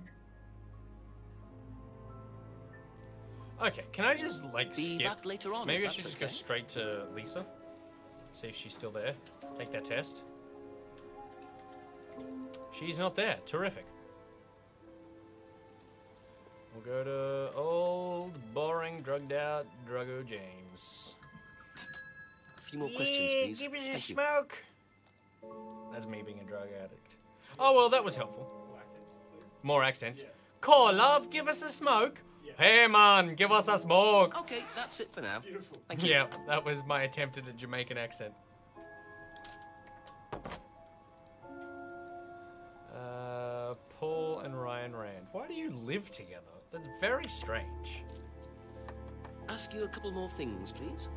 Okay, can I just, like, Be skip? back later on, Maybe if I should that's just go okay. straight to Lisa. See if she's still there. Take that test. She's not there. Terrific. We'll go to old, boring, drugged out Druggo James. A few more questions, please. Give us a Thank you. smoke. That's me being a drug addict. Oh, well, that was helpful. More accents. Call, love, give us a smoke. Hey, man, give us a smoke. Okay, that's it for now. Thank you. Yeah, that was my attempt at a Jamaican accent. Paul and Ryan Rand. Why do you live together? That's very strange. Ask you a couple more things, please.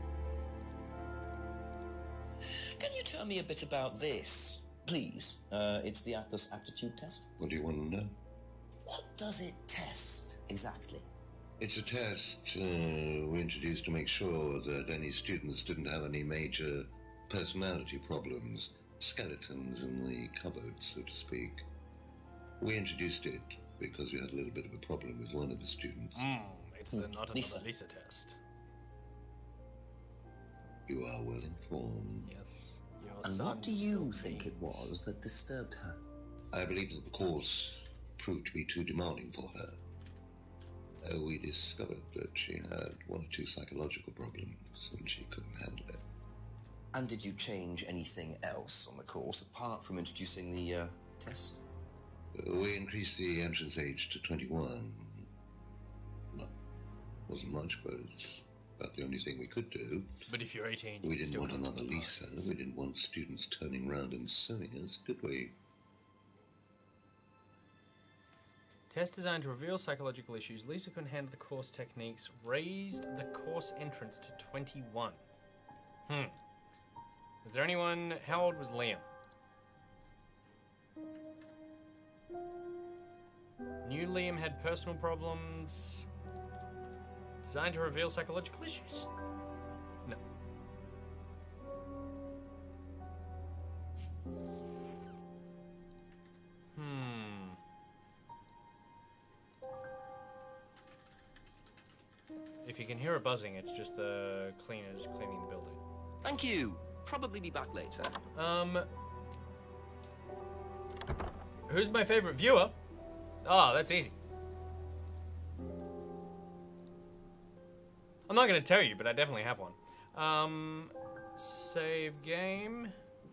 Can you tell me a bit about this, please? It's the Atlas aptitude test. What do you want to know? What does it test exactly? It's a test we introduced to make sure that any students didn't have any major personality problems, skeletons in the cupboard, so to speak. We introduced it because we had a little bit of a problem with one of the students. It's the not another Lisa test. You are well informed. Yes. And what do you think it was that disturbed her? I believe that the course proved to be too demanding for her. We discovered that she had one or two psychological problems and she couldn't handle it. And did you change anything else on the course apart from introducing the test? We increased the entrance age to 21. No, wasn't much, but it's about the only thing we could do. But if you're 18, you We can didn't still want come to another the Lisa. We didn't want students turning around and suing us, did we? Test designed to reveal psychological issues. Lisa couldn't handle the course techniques. Raised the course entrance to 21. Is there anyone? How old was Liam? Knew Liam had personal problems. Designed to reveal psychological issues. No. If you can hear a buzzing, it's just the cleaners cleaning the building. Thank you. Probably be back later. Who's my favorite viewer? Oh, that's easy. I'm not gonna tell you, but I definitely have one. Save game.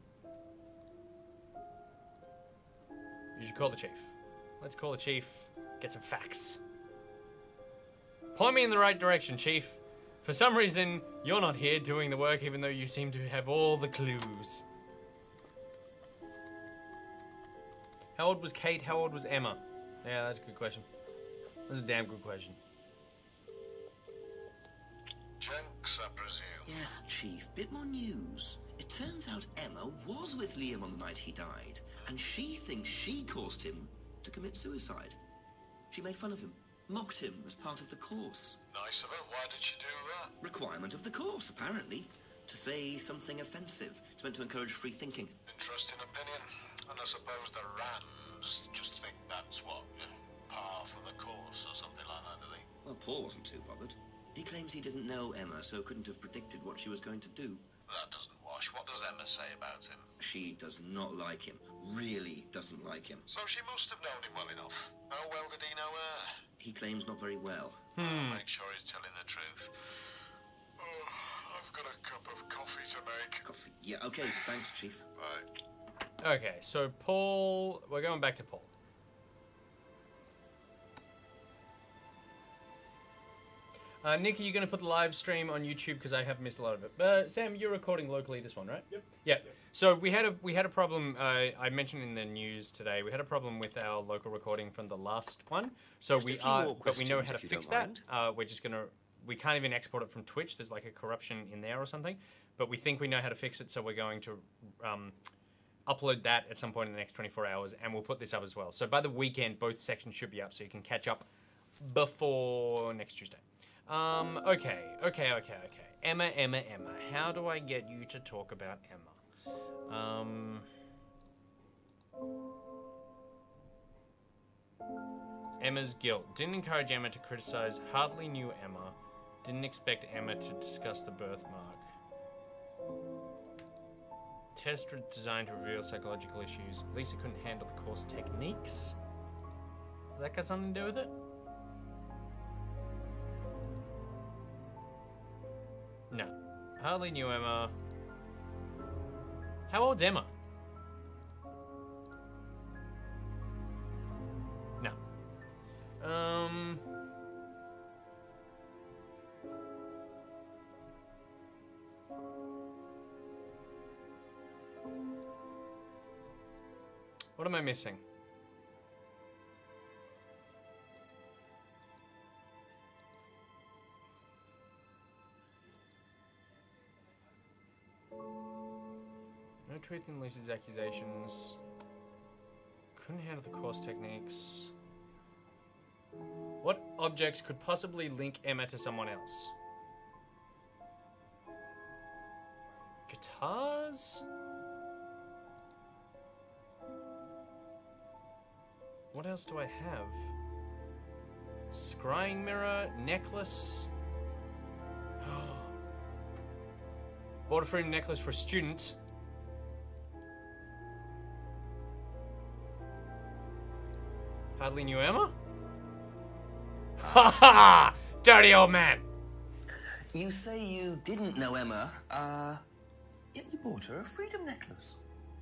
You should call the chief. Let's call the chief, get some facts. Point me in the right direction, chief. For some reason, you're not here doing the work even though you seem to have all the clues. How old was Kate? How old was Emma? Yeah, that's a good question. That's a damn good question. Jenks, I presume. Yes, Chief. Bit more news. It turns out Emma was with Liam on the night he died, and she thinks she caused him to commit suicide. She made fun of him, mocked him as part of the course. Nice of her. Why did she do that? Requirement of the course, apparently. To say something offensive. It's meant to encourage free thinking. Interesting opinion. And I suppose the Rands just think that's what, par for the course or something like that, do they? Well, Paul wasn't too bothered. He claims he didn't know Emma, so couldn't have predicted what she was going to do. That doesn't wash. What does Emma say about him? She does not like him. Really doesn't like him. So she must have known him well enough. How well did he know her? He claims not very well. Make sure he's telling the truth. Oh, I've got a cup of coffee to make. Coffee? Yeah, okay. Thanks, Chief. Bye. Okay, so Paul, we're going back to Paul. Nick, are you going to put the live stream on YouTube? Because I have missed a lot of it. Sam, you're recording locally this one, right? Yep. Yeah. So we had a problem. I mentioned in the news today. We had a problem with our local recording from the last one. So Just a few more but we know questions, how to if you fix don't that. We're just gonna. We can't even export it from Twitch. There's like a corruption in there or something. But we think we know how to fix it. So we're going to upload that at some point in the next 24 hours, and we'll put this up as well. So by the weekend, both sections should be up, so you can catch up before next Tuesday. Okay. Emma. How do I get you to talk about Emma? Emma's guilt. Didn't encourage Emma to criticize. Hardly knew Emma. Didn't expect Emma to discuss the birthmark. Test designed to reveal psychological issues. Lisa couldn't handle the course techniques. Does that got something to do with it? No. Hardly knew Emma. How old's Emma? No. What am I missing? No truth in Lisa's accusations. Couldn't handle the course techniques. What objects could possibly link Emma to someone else? Guitars? What else do I have? Scrying mirror, necklace. Bought a free necklace for a student. Hardly knew Emma? Ha ha! Dirty old man! You say you didn't know Emma, yet you bought her a freedom necklace.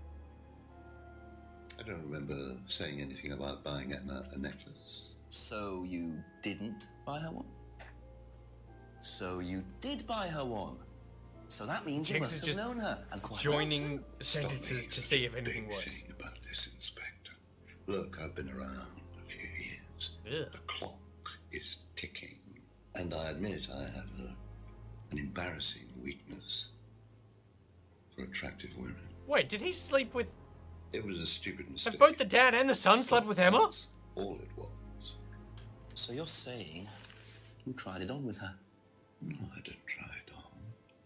I don't remember saying anything about buying Emma a necklace. So you didn't buy her one? So you did buy her one. So that means you Jinx must is have just known her. And quite joining well, sentences to see if anything works. About this, Inspector. Look, I've been around a few years. Yeah. The clock is ticking. And I admit I have an embarrassing weakness for attractive women. Wait, did he sleep with... It was a stupid mistake. Have both the dad and the son slept with Emma? That's all it was. So you're saying you tried it on with her? No, I didn't try it on.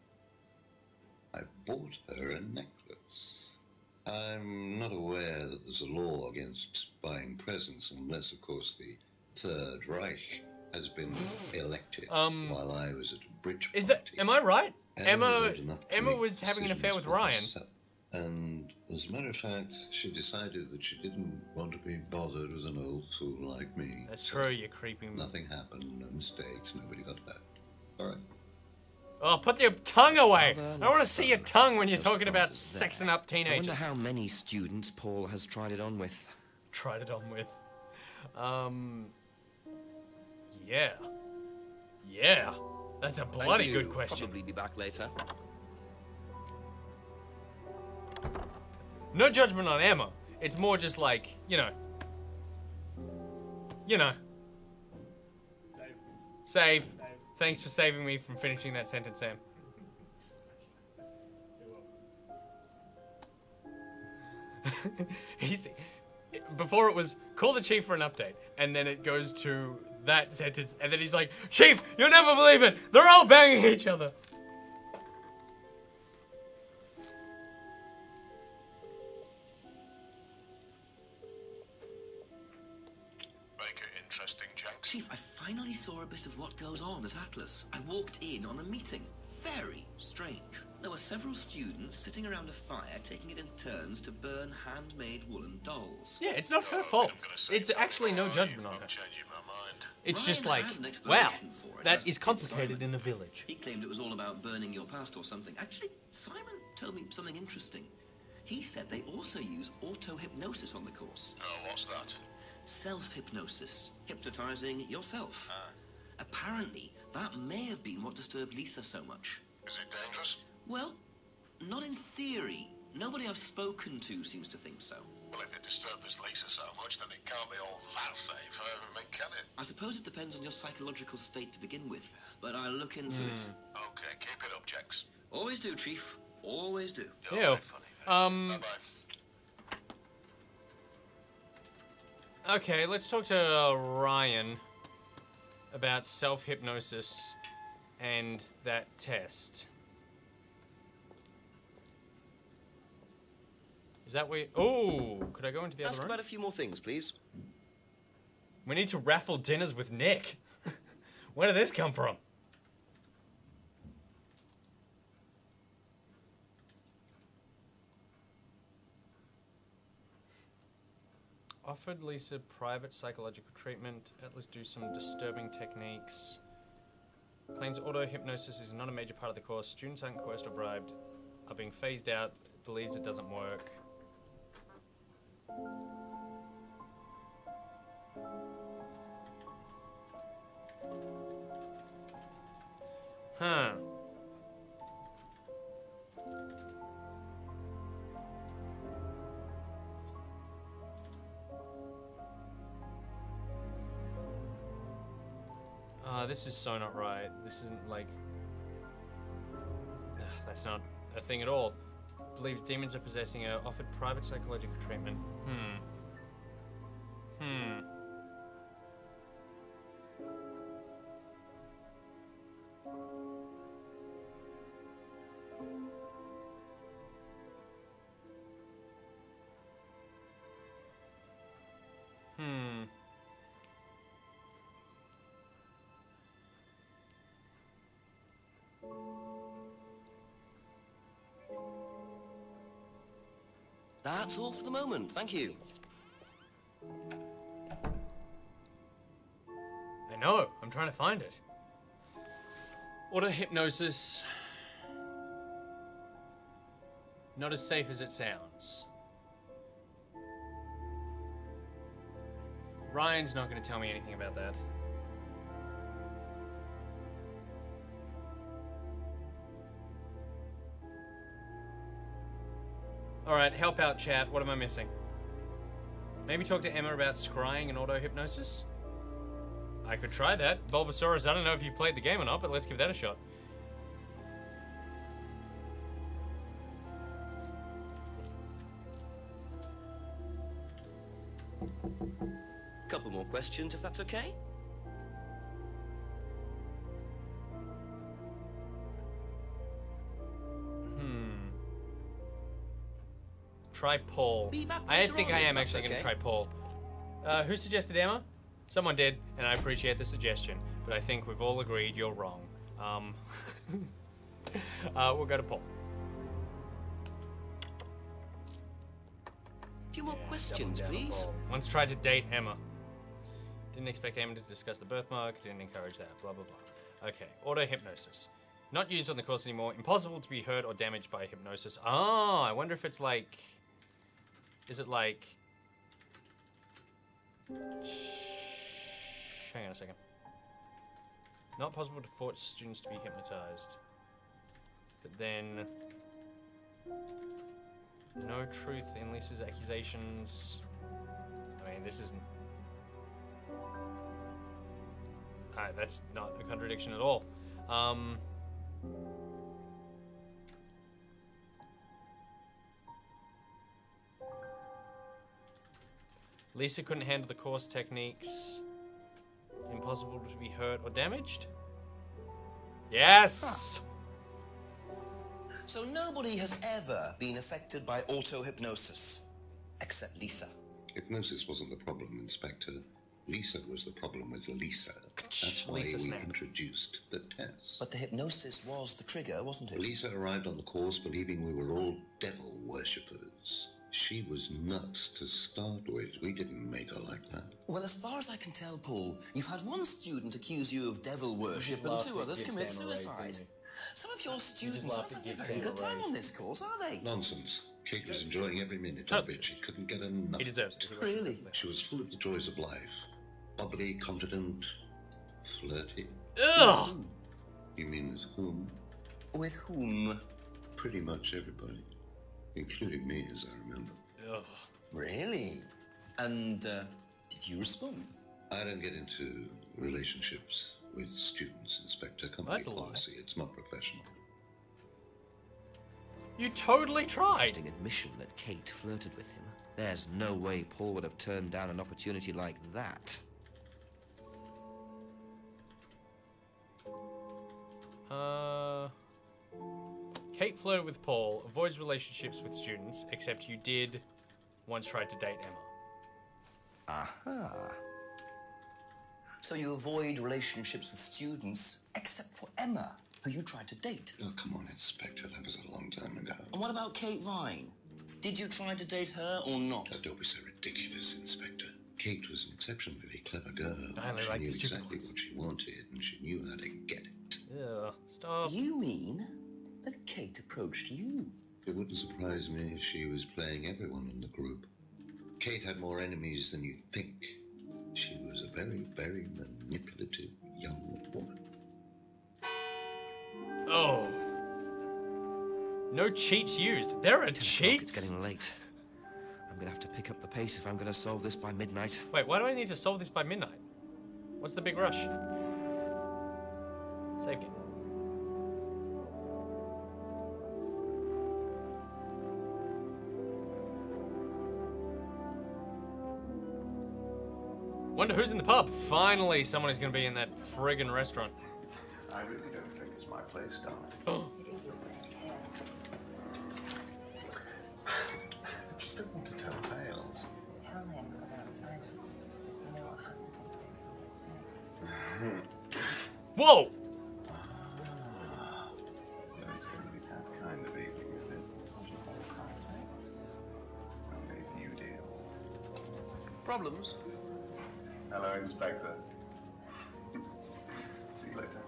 I bought her a necklace. I'm not aware that there's a law against buying presents unless, of course, the Third Reich has been elected while I was at a bridge party. Is that... Am I right? Emma make was having an affair with decisions for Ryan. herself. And as a matter of fact, she decided that she didn't want to be bothered with an old fool like me. That's So true, you creepy... Nothing happened, no mistakes, nobody got hurt. All right. Oh, put your tongue away! I don't want to see your tongue when you're talking about sexing up I teenagers. wonder how many students Paul has tried it on with. Tried it on with. Yeah. Yeah. That's a bloody good question. Probably be back later. No judgment on Emma. It's more just like, you know. You know. Save. Thanks for saving me from finishing that sentence, Sam. Before it was, call the chief for an update. And then it goes to that sentence. And then he's like, Chief, you'll never believe it. They're all banging each other. Chief, I finally saw a bit of what goes on at Atlas. I walked in on a meeting. Very strange. There were several students sitting around a fire taking it in turns to burn handmade woolen dolls. Yeah, it's not her fault. It's actually no judgment on her. It's just like, wow, that is complicated in a village. He claimed it was all about burning your past or something. Actually, Simon told me something interesting. He said they also use auto-hypnosis on the course. Oh, what's that? Self-hypnosis. Hypnotizing yourself. Apparently, That may have been what disturbed Lisa so much. Is it dangerous? Well, not in theory. Nobody I've spoken to seems to think so. Well, if it disturbs Lisa so much, then it can't be all that safe, can it? I suppose it depends on your psychological state to begin with, but I'll look into it. Okay, keep it up, Jex. Always do, Chief. Always do. Ew. Okay, let's talk to Ryan about self-hypnosis and that test. Is that where... Oh, could I go into the other room? Ask about a few more things, please. We need to raffle dinners with Nick. Where did this come from? Offered Lisa private psychological treatment. Atlas do some disturbing techniques. Claims auto-hypnosis is not a major part of the course. Students aren't coerced or bribed. Are being phased out. Believes it doesn't work. Huh. This is so not right. This isn't like... that's not a thing at all. Believes demons are possessing her. Offered private psychological treatment. That's all for the moment. Thank you. I know. I'm trying to find it. Auto-hypnosis. Not as safe as it sounds. Ryan's not going to tell me anything about that. Alright, help out, chat. What am I missing? Maybe talk to Emma about scrying and auto-hypnosis? I could try that. Bulbasaurus, I don't know if you played the game or not, but let's give that a shot. Couple more questions, if that's okay? Try Paul. I think I am actually going to try Paul. Who suggested Emma? Someone did, and I appreciate the suggestion, but I think we've all agreed you're wrong. We'll go to Paul. A few more questions, please. Once tried to date Emma. Didn't expect Emma to discuss the birthmark, didn't encourage that, blah, blah, blah. Okay, auto-hypnosis. Not used on the course anymore. Impossible to be hurt or damaged by hypnosis. Oh, I wonder if it's like... Is it like... Hang on a second. Not possible to force students to be hypnotized. But then... No truth in Lisa's accusations. I mean, this isn't... that's not a contradiction at all. Lisa couldn't handle the course techniques. Impossible to be hurt or damaged? Yes! So nobody has ever been affected by auto-hypnosis, except Lisa. Hypnosis wasn't the problem, Inspector. Lisa was the problem with Lisa. That's why we introduced the test. But the hypnosis was the trigger, wasn't it? Lisa arrived on the course believing we were all devil worshippers. She was nuts to start with. We didn't make her like that. Well, as far as I can tell, Paul, you've had one student accuse you of devil worship and two others commit suicide. Some of your students aren't having a very good time on this course, are they? Nonsense. Kate was enjoying every minute of it. She couldn't get enough. He deserves it. Really? She was full of the joys of life. Bubbly, confident, flirty. Ugh! You mean with whom? With whom? Pretty much everybody. Including me, as I remember. Ugh. Really? And, did you respond? I don't get into relationships with students, Inspector. Company That's a lie. policy. It's not professional. You totally tried. Interesting admission that Kate flirted with him. There's no way Paul would have turned down an opportunity like that. Kate flirted with Paul, avoids relationships with students, except you did once tried to date Emma. Aha. So you avoid relationships with students, except for Emma, who you tried to date. Oh, come on, Inspector. That was a long time ago. And what about Kate Vine? Did you try to date her or not? Oh, don't be so ridiculous, Inspector. Kate was an exceptionally clever girl. I only She like knew the stupid exactly ones. what she wanted, and she knew how to get it. Ugh, stop. You mean that Kate approached you? It wouldn't surprise me if she was playing everyone in the group. Kate had more enemies than you'd think. She was a very, very manipulative young woman. Oh. No cheats used. There are 10 o'clock, cheats? It's getting late. I'm gonna have to pick up the pace if I'm gonna solve this by midnight. Wait, why do I need to solve this by midnight? What's the big rush? Save game. Wonder who's in the pub. Finally, someone is going to be in that friggin' restaurant. I really don't think it's my place, darling. Oh. I just don't want to tell tales. Tell him about Simon. You know what happened to him. Whoa! So it's going to be that kind of evening, is it? Only if you deal. Problems? Hello, Inspector. See you later.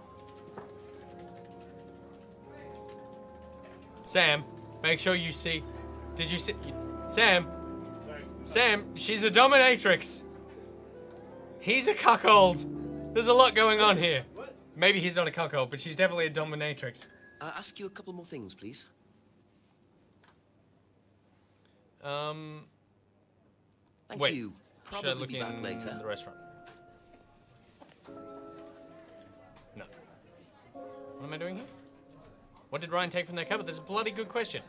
Sam, make sure you see. Did you see? Sam! Sam, she's a dominatrix! He's a cuckold! There's a lot going on here. Maybe he's not a cuckold, but she's definitely a dominatrix. Ask you a couple more things, please. Thank Thank you. Should I Probably look be back in later. the restaurant? No. What am I doing here? What did Ryan take from their cupboard? That's a bloody good question.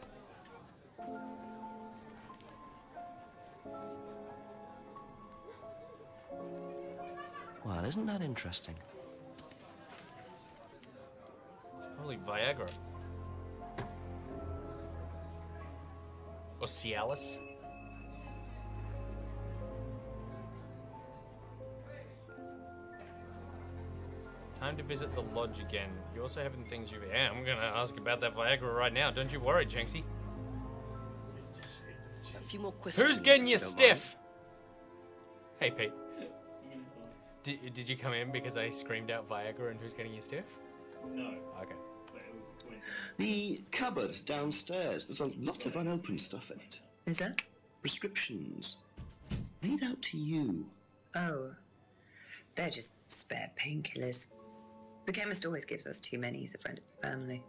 Well, isn't that interesting? Probably Viagra. Or Cialis. Time to visit the lodge again. You also having things you... Yeah, I'm gonna ask about that Viagra right now. Don't you worry, Jenksy. A few more questions. Who's getting if your you don't stiff? Hey, Pete. Did you come in because I screamed out Viagra and who's getting your stiff? No. Okay. But it was coincidence. The cupboard downstairs, there's a lot of unopened stuff in it. Is that? Prescriptions. Made out to you. Oh. They're just spare painkillers. The chemist always gives us too many. He's a friend of the family.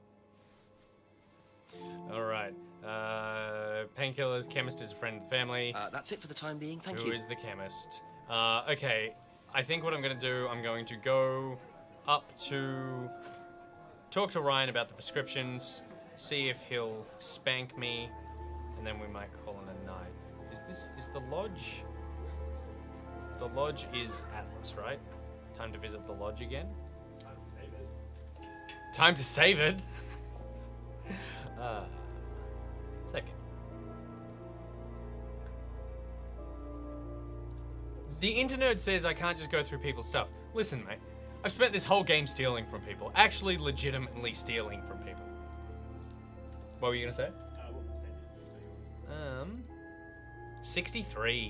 All right. Painkillers. Chemist is a friend of the family. That's it for the time being. Thank Who you. is the chemist? Okay. I think what I'm going to do, I'm going to go up to talk to Ryan about the prescriptions, see if he'll spank me, and then we might call it a night. Is the lodge? The lodge is Atlas, right? Time to visit the lodge again. Time to save it. Second. The internet says I can't just go through people's stuff. Listen, mate. I've spent this whole game stealing from people. Actually, legitimately stealing from people. What were you gonna say? 63.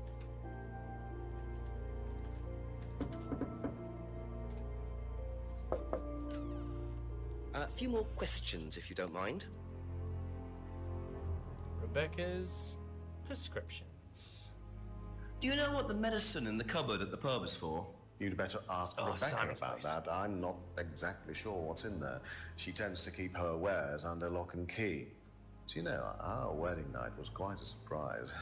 A few more questions, if you don't mind. Rebecca's prescriptions. Do you know what the medicine in the cupboard at the pub is for? You'd better ask Oh, Rebecca Simon's about place. that. I'm not exactly sure what's in there. She tends to keep her wares under lock and key. So, you know, our wedding night was quite a surprise.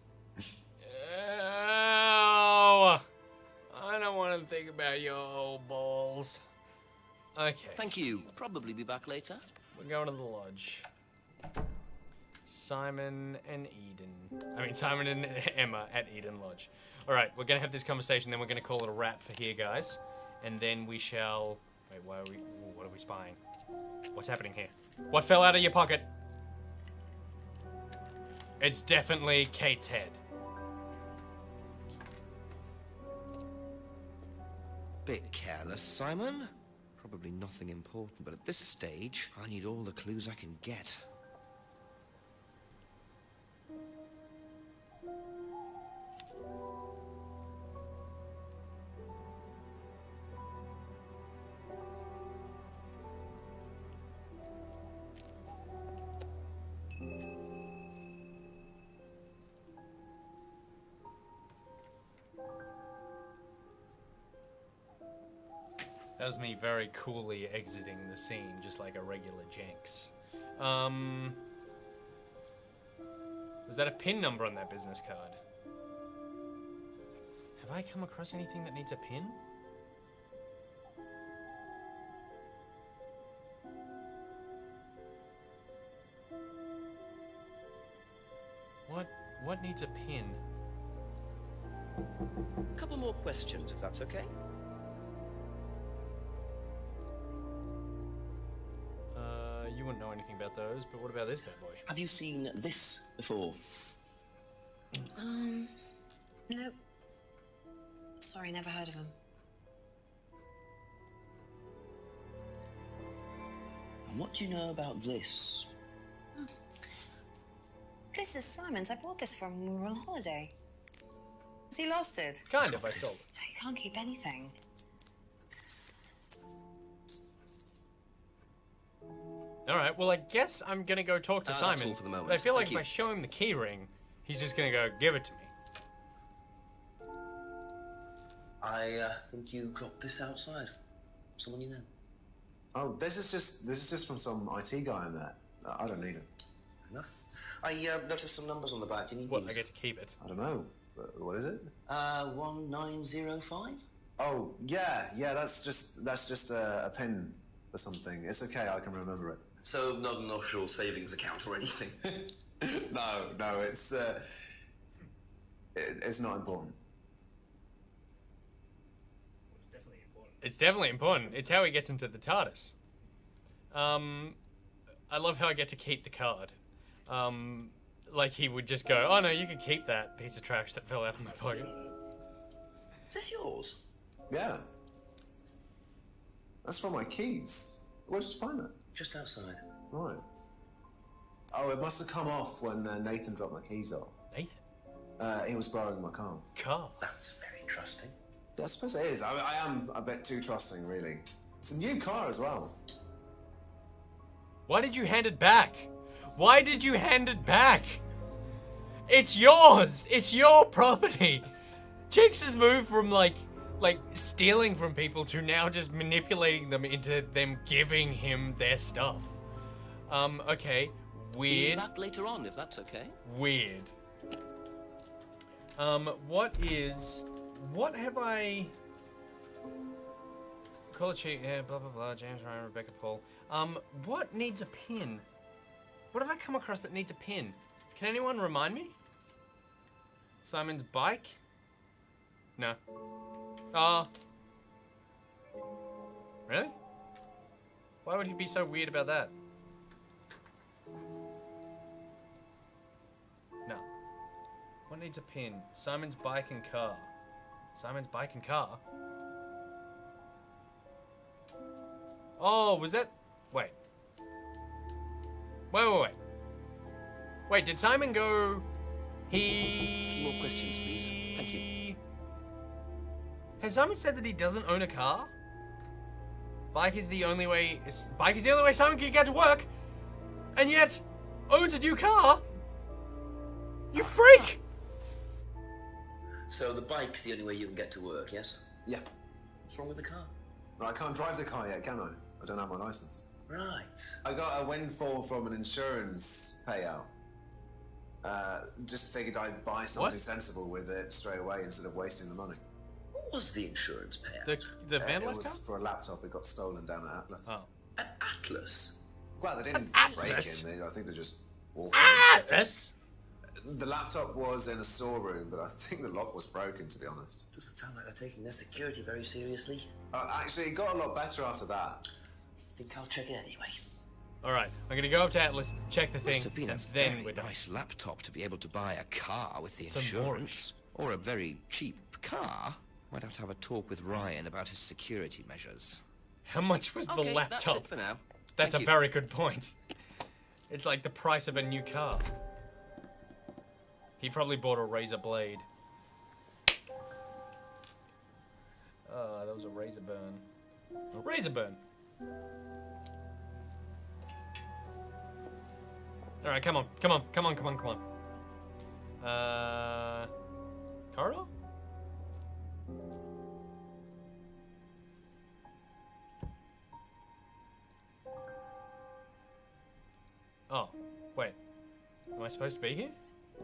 Oh, I don't want to think about your old balls. Okay. Thank you. Probably be back later. We're going to the lodge. Simon and Eden. I mean, Simon and Emma at Eden Lodge. All right, we're going to have this conversation, then we're going to call it a wrap for here, guys. And then we shall... Wait, why are we... Ooh, what are we spying? What's happening here? What fell out of your pocket? It's definitely Kate's head. Bit careless, Simon. Probably nothing important, but at this stage, I need all the clues I can get. That was me very coolly exiting the scene, just like a regular Jenks. Was that a PIN number on that business card? Have I come across anything that needs a PIN? What needs a PIN? A couple more questions, if that's okay. You wouldn't know anything about those, but what about this bad boy? Have you seen this before? Nope. Sorry, never heard of him. And what do you know about this? This is Simon's. I bought this from when we were on holiday. Has he lost it? Kind of, I stole it. He can't keep anything. Alright, well I guess I'm gonna go talk to That's Simon. all for the moment. But I feel like Thank if I show him the key ring, he's just gonna go, give it to me. I think you dropped this outside. Someone you know. Oh, this is just from some IT guy I met. I don't need it. Enough. I noticed some numbers on the back. Do you need What, these? I get to keep it? I don't know. What is it? 1905. Oh, yeah, that's just a pin for something. It's okay, I can remember it. So not an offshore savings account or anything. No, it's not important. It's definitely important. It's how he gets into the TARDIS. I love how I get to keep the card. Like he would just go, oh no, you can keep that piece of trash that fell out of my pocket. Is this yours? Yeah. That's from my keys. Where did you find that? Just outside. Right. Oh, it must have come off when Nathan dropped my keys off. Nathan? He was borrowing my car. Car? That's very trusting. Yeah, I suppose it is. I am a bit too trusting, really. It's a new car as well. Why did you hand it back? Why did you hand it back? It's yours! It's your property! Jinx has moved from like stealing from people to now just manipulating them into them giving him their stuff. Okay. Weird. Be back later on, if that's okay. Weird. What have I... Call it cheat, yeah, blah, blah, blah, James, Ryan, Rebecca, Paul. What needs a pin? What have I come across that needs a pin? Can anyone remind me? Simon's bike? No. Really? Why would he be so weird about that? No. What needs a pin? Simon's bike and car. Simon's bike and car? Oh, was that... Wait. Wait. Wait, did Simon go... A few more questions, please. Thank you. Has Simon said that he doesn't own a car? Bike is the only way Simon can get to work, and yet owns a new car? You freak! So the bike's the only way you can get to work, yes? Yeah. What's wrong with the car? I can't drive the car yet, can I? I don't have my license. Right. I got a windfall from an insurance payout. Just figured I'd buy something sensible with it straight away instead of wasting the money. What was the insurance payout? The vandalised It was for a laptop. It got stolen down at Atlas. Oh. At Atlas? Well, they didn't break in. I think they just walked Atlas? The laptop was in a storeroom, but I think the lock was broken, to be honest. Doesn't sound like they're taking their security very seriously. Actually, it got a lot better after that. I think I'll check it anyway. Alright, I'm gonna go up to Atlas, check the thing, Must have been a and then very we're done. nice laptop to be able to buy a car with the Some insurance. Or a very cheap car. Might have to have a talk with Ryan about his security measures. How much was the Okay, laptop? that's it for now. That's Thank a you. very good point. It's like the price of a new car. He probably bought a razor blade. That was a razor burn. A razor burn. Alright, come on. Corridor? Oh, wait. Am I supposed to be here?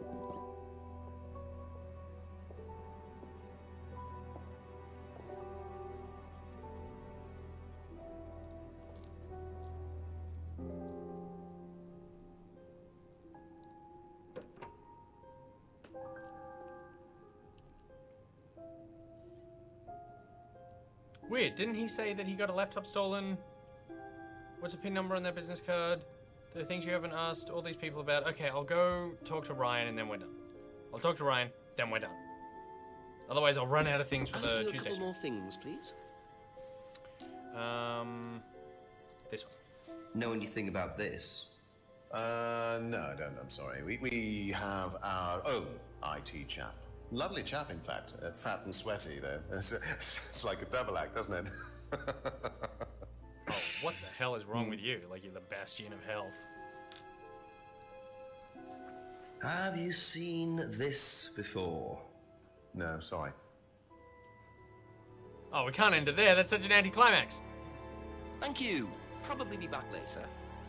Weird, didn't he say that he got a laptop stolen? What's the PIN number on that business card? There are things you haven't asked all these people about. Okay, I'll go talk to Ryan and then we're done. I'll talk to Ryan, then we're done. Otherwise, I'll run out of things for Ask the you a Tuesday. couple more things, please. This one. Know anything about this? No, I don't. I'm sorry. We have our own IT chap. Lovely chap, in fact. Fat and sweaty, though. It's like a double act, doesn't it? Oh, what the hell is wrong with you? Like you're the bastion of health. Have you seen this before? No, sorry. Oh, we can't end it there. That's such an anticlimax. Thank you. Probably be back later.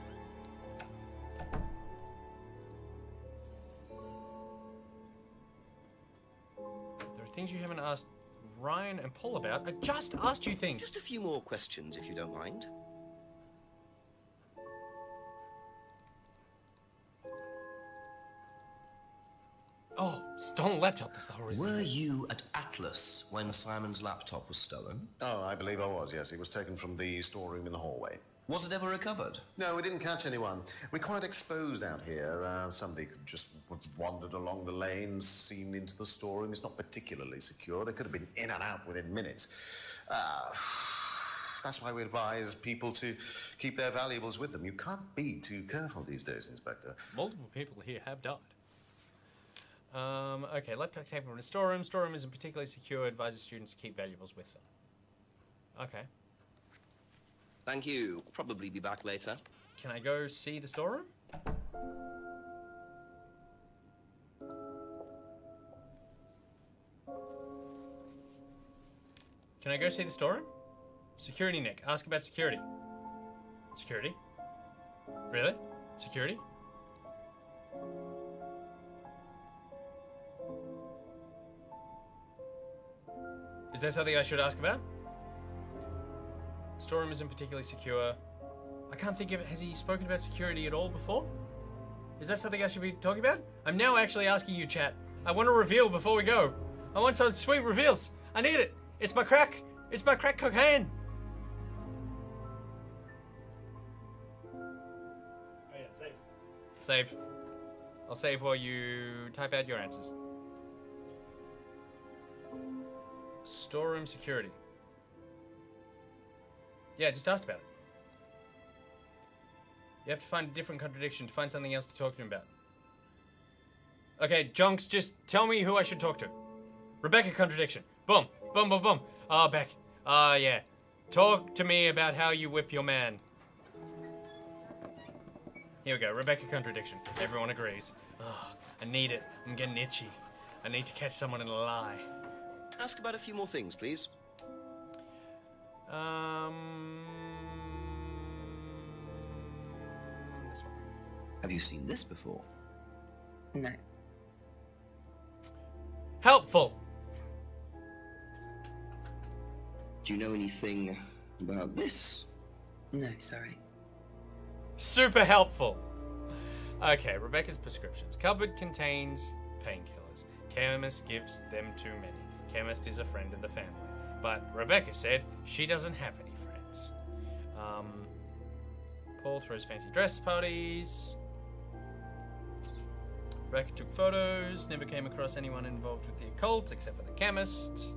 There are things you haven't asked Ryan and Paul about. I just asked you things. Just a few more questions, if you don't mind. Oh, stolen laptop. That's the whole reason. Were you at Atlas when Simon's laptop was stolen? Oh, I believe I was, yes. It was taken from the storeroom in the hallway. Was it ever recovered? No, we didn't catch anyone. We're quite exposed out here. Somebody could just have wandered along the lanes, seen into the storeroom. It's not particularly secure. They could have been in and out within minutes. That's why we advise people to keep their valuables with them. You can't be too careful these days, Inspector. Multiple people here have died. Okay, laptop taken from the storeroom. Storeroom isn't particularly secure. Advises students to keep valuables with them. Okay. Thank you. Probably be back later. Can I go see the storeroom? Can I go see the storeroom? Security, Nick. Ask about security. Security? Really? Security? Is that something I should ask about? Storeroom isn't particularly secure. I can't think of it. Has he spoken about security at all before? Is that something I should be talking about? I'm now actually asking you, chat. I want a reveal before we go. I want some sweet reveals. I need it. It's my crack. It's my crack cocaine. Oh yeah, save. Save. I'll save while you type out your answers. Storeroom security. Yeah, just asked about it. You have to find a different contradiction to find something else to talk to him about. Okay, Jonks, just tell me who I should talk to. Rebecca contradiction. Boom. Boom, boom, boom. Ah, Beck. Ah, yeah. Talk to me about how you whip your man. Here we go. Rebecca contradiction. Everyone agrees. Oh, I need it. I'm getting itchy. I need to catch someone in a lie. Ask about a few more things, please. This one. Have you seen this before? No. Helpful. Do you know anything about this? No, sorry. Super helpful. Okay, Rebecca's prescriptions. Cupboard contains painkillers. Chemist gives them too many. Chemist is a friend of the family. But Rebecca said she doesn't have any friends. Paul throws fancy dress parties. Rebecca took photos, never came across anyone involved with the occult except for the chemist.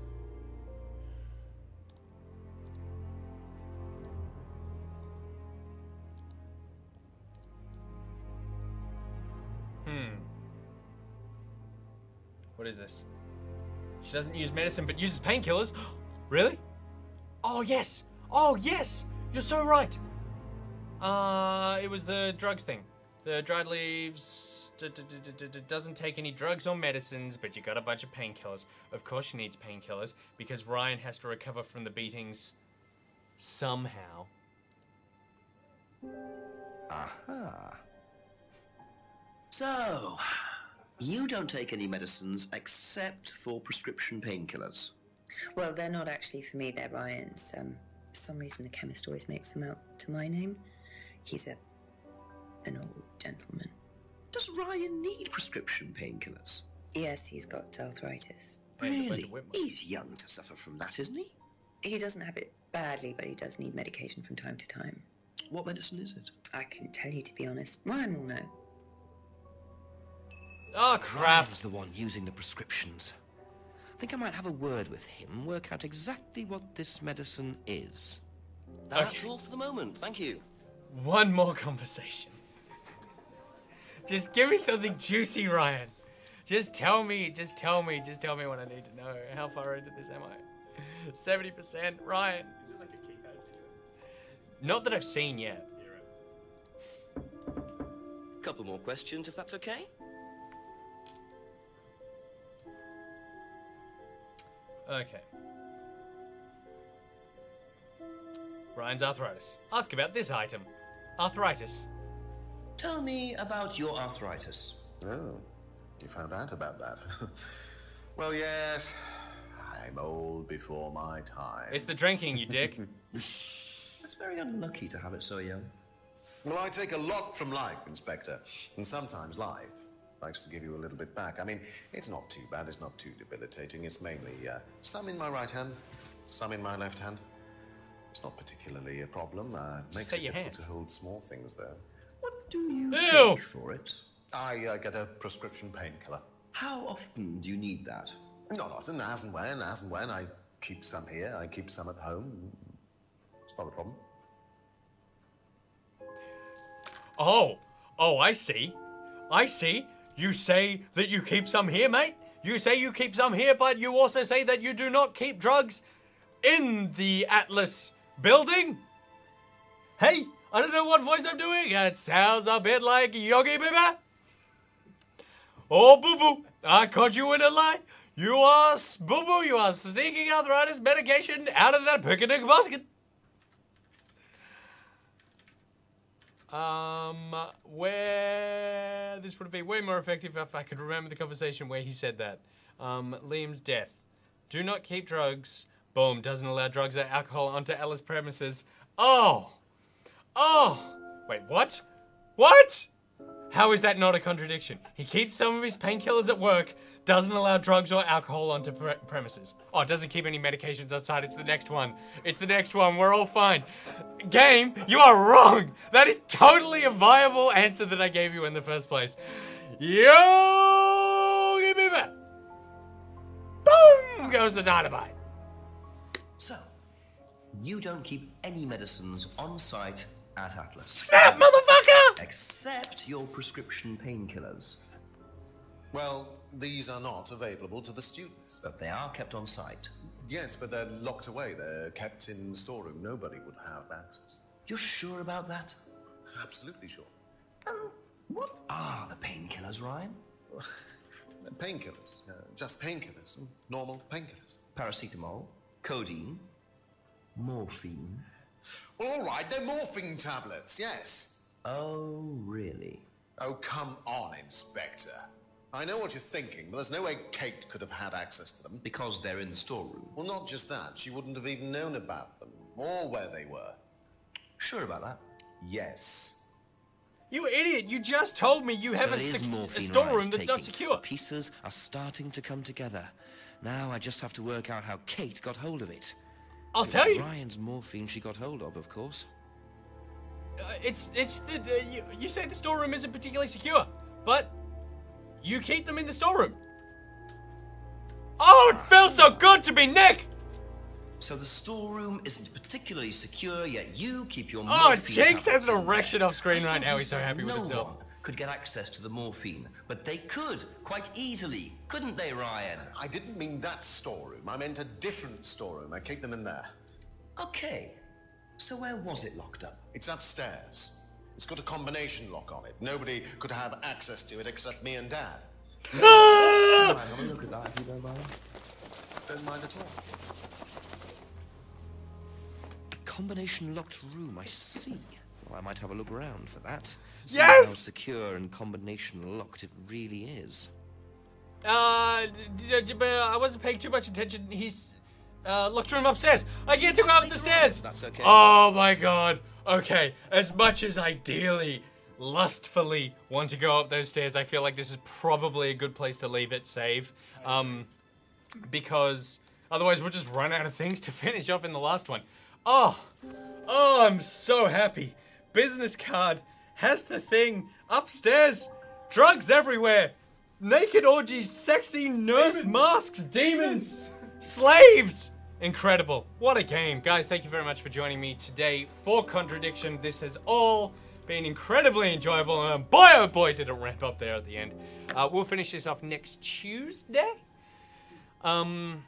What is this? She doesn't use medicine but uses painkillers? Really? Oh yes! Oh yes! You're so right! It was the drugs thing. The dried leaves doesn't take any drugs or medicines, but you got a bunch of painkillers. Of course she needs painkillers, because Ryan has to recover from the beatings somehow. Aha. So, you don't take any medicines except for prescription painkillers. Well, they're not actually for me, they're Ryan's. For some reason, the chemist always makes them out to my name. He's an old gentleman. Does Ryan need prescription painkillers? Yes, he's got arthritis. Really? He's young to suffer from that, isn't he? He doesn't have it badly, but he does need medication from time to time. What medicine is it? I couldn't tell you, to be honest. Ryan will know. Oh, crap. Ryan's the one using the prescriptions. I think I might have a word with him, work out exactly what this medicine is. That's all for the moment, thank you. One more conversation. Just give me something juicy, Ryan. Just tell me what I need to know. How far into this am I? 70%, Ryan. Is it like a keypad? Not that I've seen yet. Couple more questions, if that's okay? Okay. Ryan's arthritis. Ask about this item. Arthritis. Tell me about your arthritis. Oh, you found out about that. Well, yes, I'm old before my time. It's the drinking, you dick. It's very unlucky to have it so young. Well, I take a lot from life, Inspector, and sometimes life likes to give you a little bit back. I mean, it's not too bad, it's not too debilitating. It's mainly some in my right hand, some in my left hand. It's not particularly a problem. Makes it difficult to hold small things, though. What do you take for it? I get a prescription painkiller. How often do you need that? Not often, as and when. I keep some here, I keep some at home. It's not a problem. Oh, I see. You say that you keep some here, mate? You say you keep some here, but you also say that you do not keep drugs in the Atlas building? Hey, I don't know what voice I'm doing. It sounds a bit like Yogi Baba. Oh, boo-boo, I caught you in a lie. You are, boo-boo, you are sneaking arthritis medication out of that picnic basket. Where this would be way more effective if I could remember the conversation where he said that. Liam's death. Do not keep drugs. Boom, doesn't allow drugs or alcohol onto Ella's premises. Oh! Wait, what? What? How is that not a contradiction? He keeps some of his painkillers at work, doesn't allow drugs or alcohol onto premises. Oh, doesn't keep any medications outside. It's the next one. We're all fine. Game, you are wrong. That is totally a viable answer that I gave you in the first place. Yo, give me that. Boom goes the dynamite. So, you don't keep any medicines on site at Atlas. Snap, motherfucker! Except your prescription painkillers. Well, these are not available to the students. But they are kept on site. Yes, but they're locked away. They're kept in the storeroom. Nobody would have access. You're sure about that? Absolutely sure. What are the painkillers, Ryan? Painkillers. Just painkillers. Normal painkillers. Paracetamol, codeine. Morphine? Well, all right, they're morphine tablets, yes. Oh, really? Oh, come on, Inspector. I know what you're thinking, but there's no way Kate could have had access to them. Because they're in the storeroom. Well, not just that. She wouldn't have even known about them, or where they were. Sure about that? Yes. You idiot! You just told me you have So a it is morphine storeroom Ryan's that's not taking. secure. Pieces are starting to come together. Now I just have to work out how Kate got hold of it. I'll It tell was you. Ryan's morphine she got hold of course. You say the storeroom isn't particularly secure, but you keep them in the storeroom. Oh, it feels so good to be Nick! So the storeroom isn't particularly secure, yet you keep your Oh, morphine Jinx has tablets an in there. erection off screen I right thought now. you He's so said happy with no himself. one could get access to the morphine, but they could, quite easily, couldn't they, Ryan? I didn't mean that storeroom. I meant a different storeroom. I keep them in there. Okay. So where was it locked up? It's upstairs. It's got a combination lock on it. Nobody could have access to it except me and Dad. Have a look at that if you don't mind. Don't mind at all. A combination locked room, I see. Well, I might have a look around for that. See Yes! how secure and combination locked it really is. I wasn't paying too much attention. He's locked room upstairs. I get to go up the stairs. That's okay. Oh my god. Okay, as much as ideally, lustfully want to go up those stairs, I feel like this is probably a good place to leave it, save. Because otherwise we'll just run out of things to finish off in the last one. Oh, I'm so happy. Business card has the thing upstairs. Drugs everywhere. Naked orgies, sexy nurse masks, demons, slaves. Incredible. What a game. Guys, thank you very much for joining me today for Contradiction. This has all been incredibly enjoyable, and boy, oh boy, did it ramp up there at the end. We'll finish this off next Tuesday. And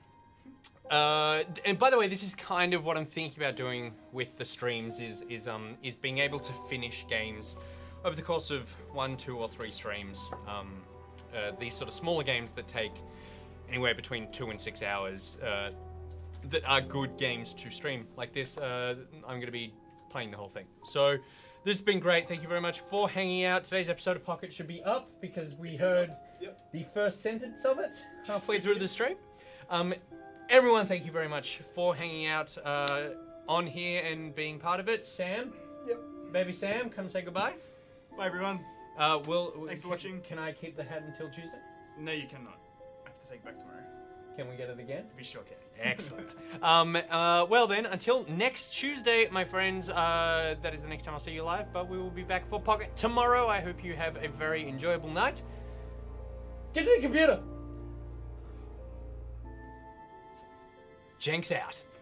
by the way, this is kind of what I'm thinking about doing with the streams is being able to finish games over the course of 1, 2, or 3 streams. These sort of smaller games that take anywhere between 2 and 6 hours that are good games to stream. Like this, I'm going to be playing the whole thing. So this has been great. Thank you very much for hanging out. Today's episode of Pocket should be up because we heard the first sentence of it halfway through the stream. Everyone, thank you very much for hanging out on here and being part of it. Sam? Yep. Baby Sam, come say goodbye. Bye, everyone. Thanks for watching. Can I keep the hat until Tuesday? No, you cannot. I have to take it back tomorrow. Can we get it again? Be sure can. Excellent. Well then, until next Tuesday, my friends, that is the next time I'll see you live, but we will be back for Pocket tomorrow. I hope you have a very enjoyable night. Get to the computer! Jenks out.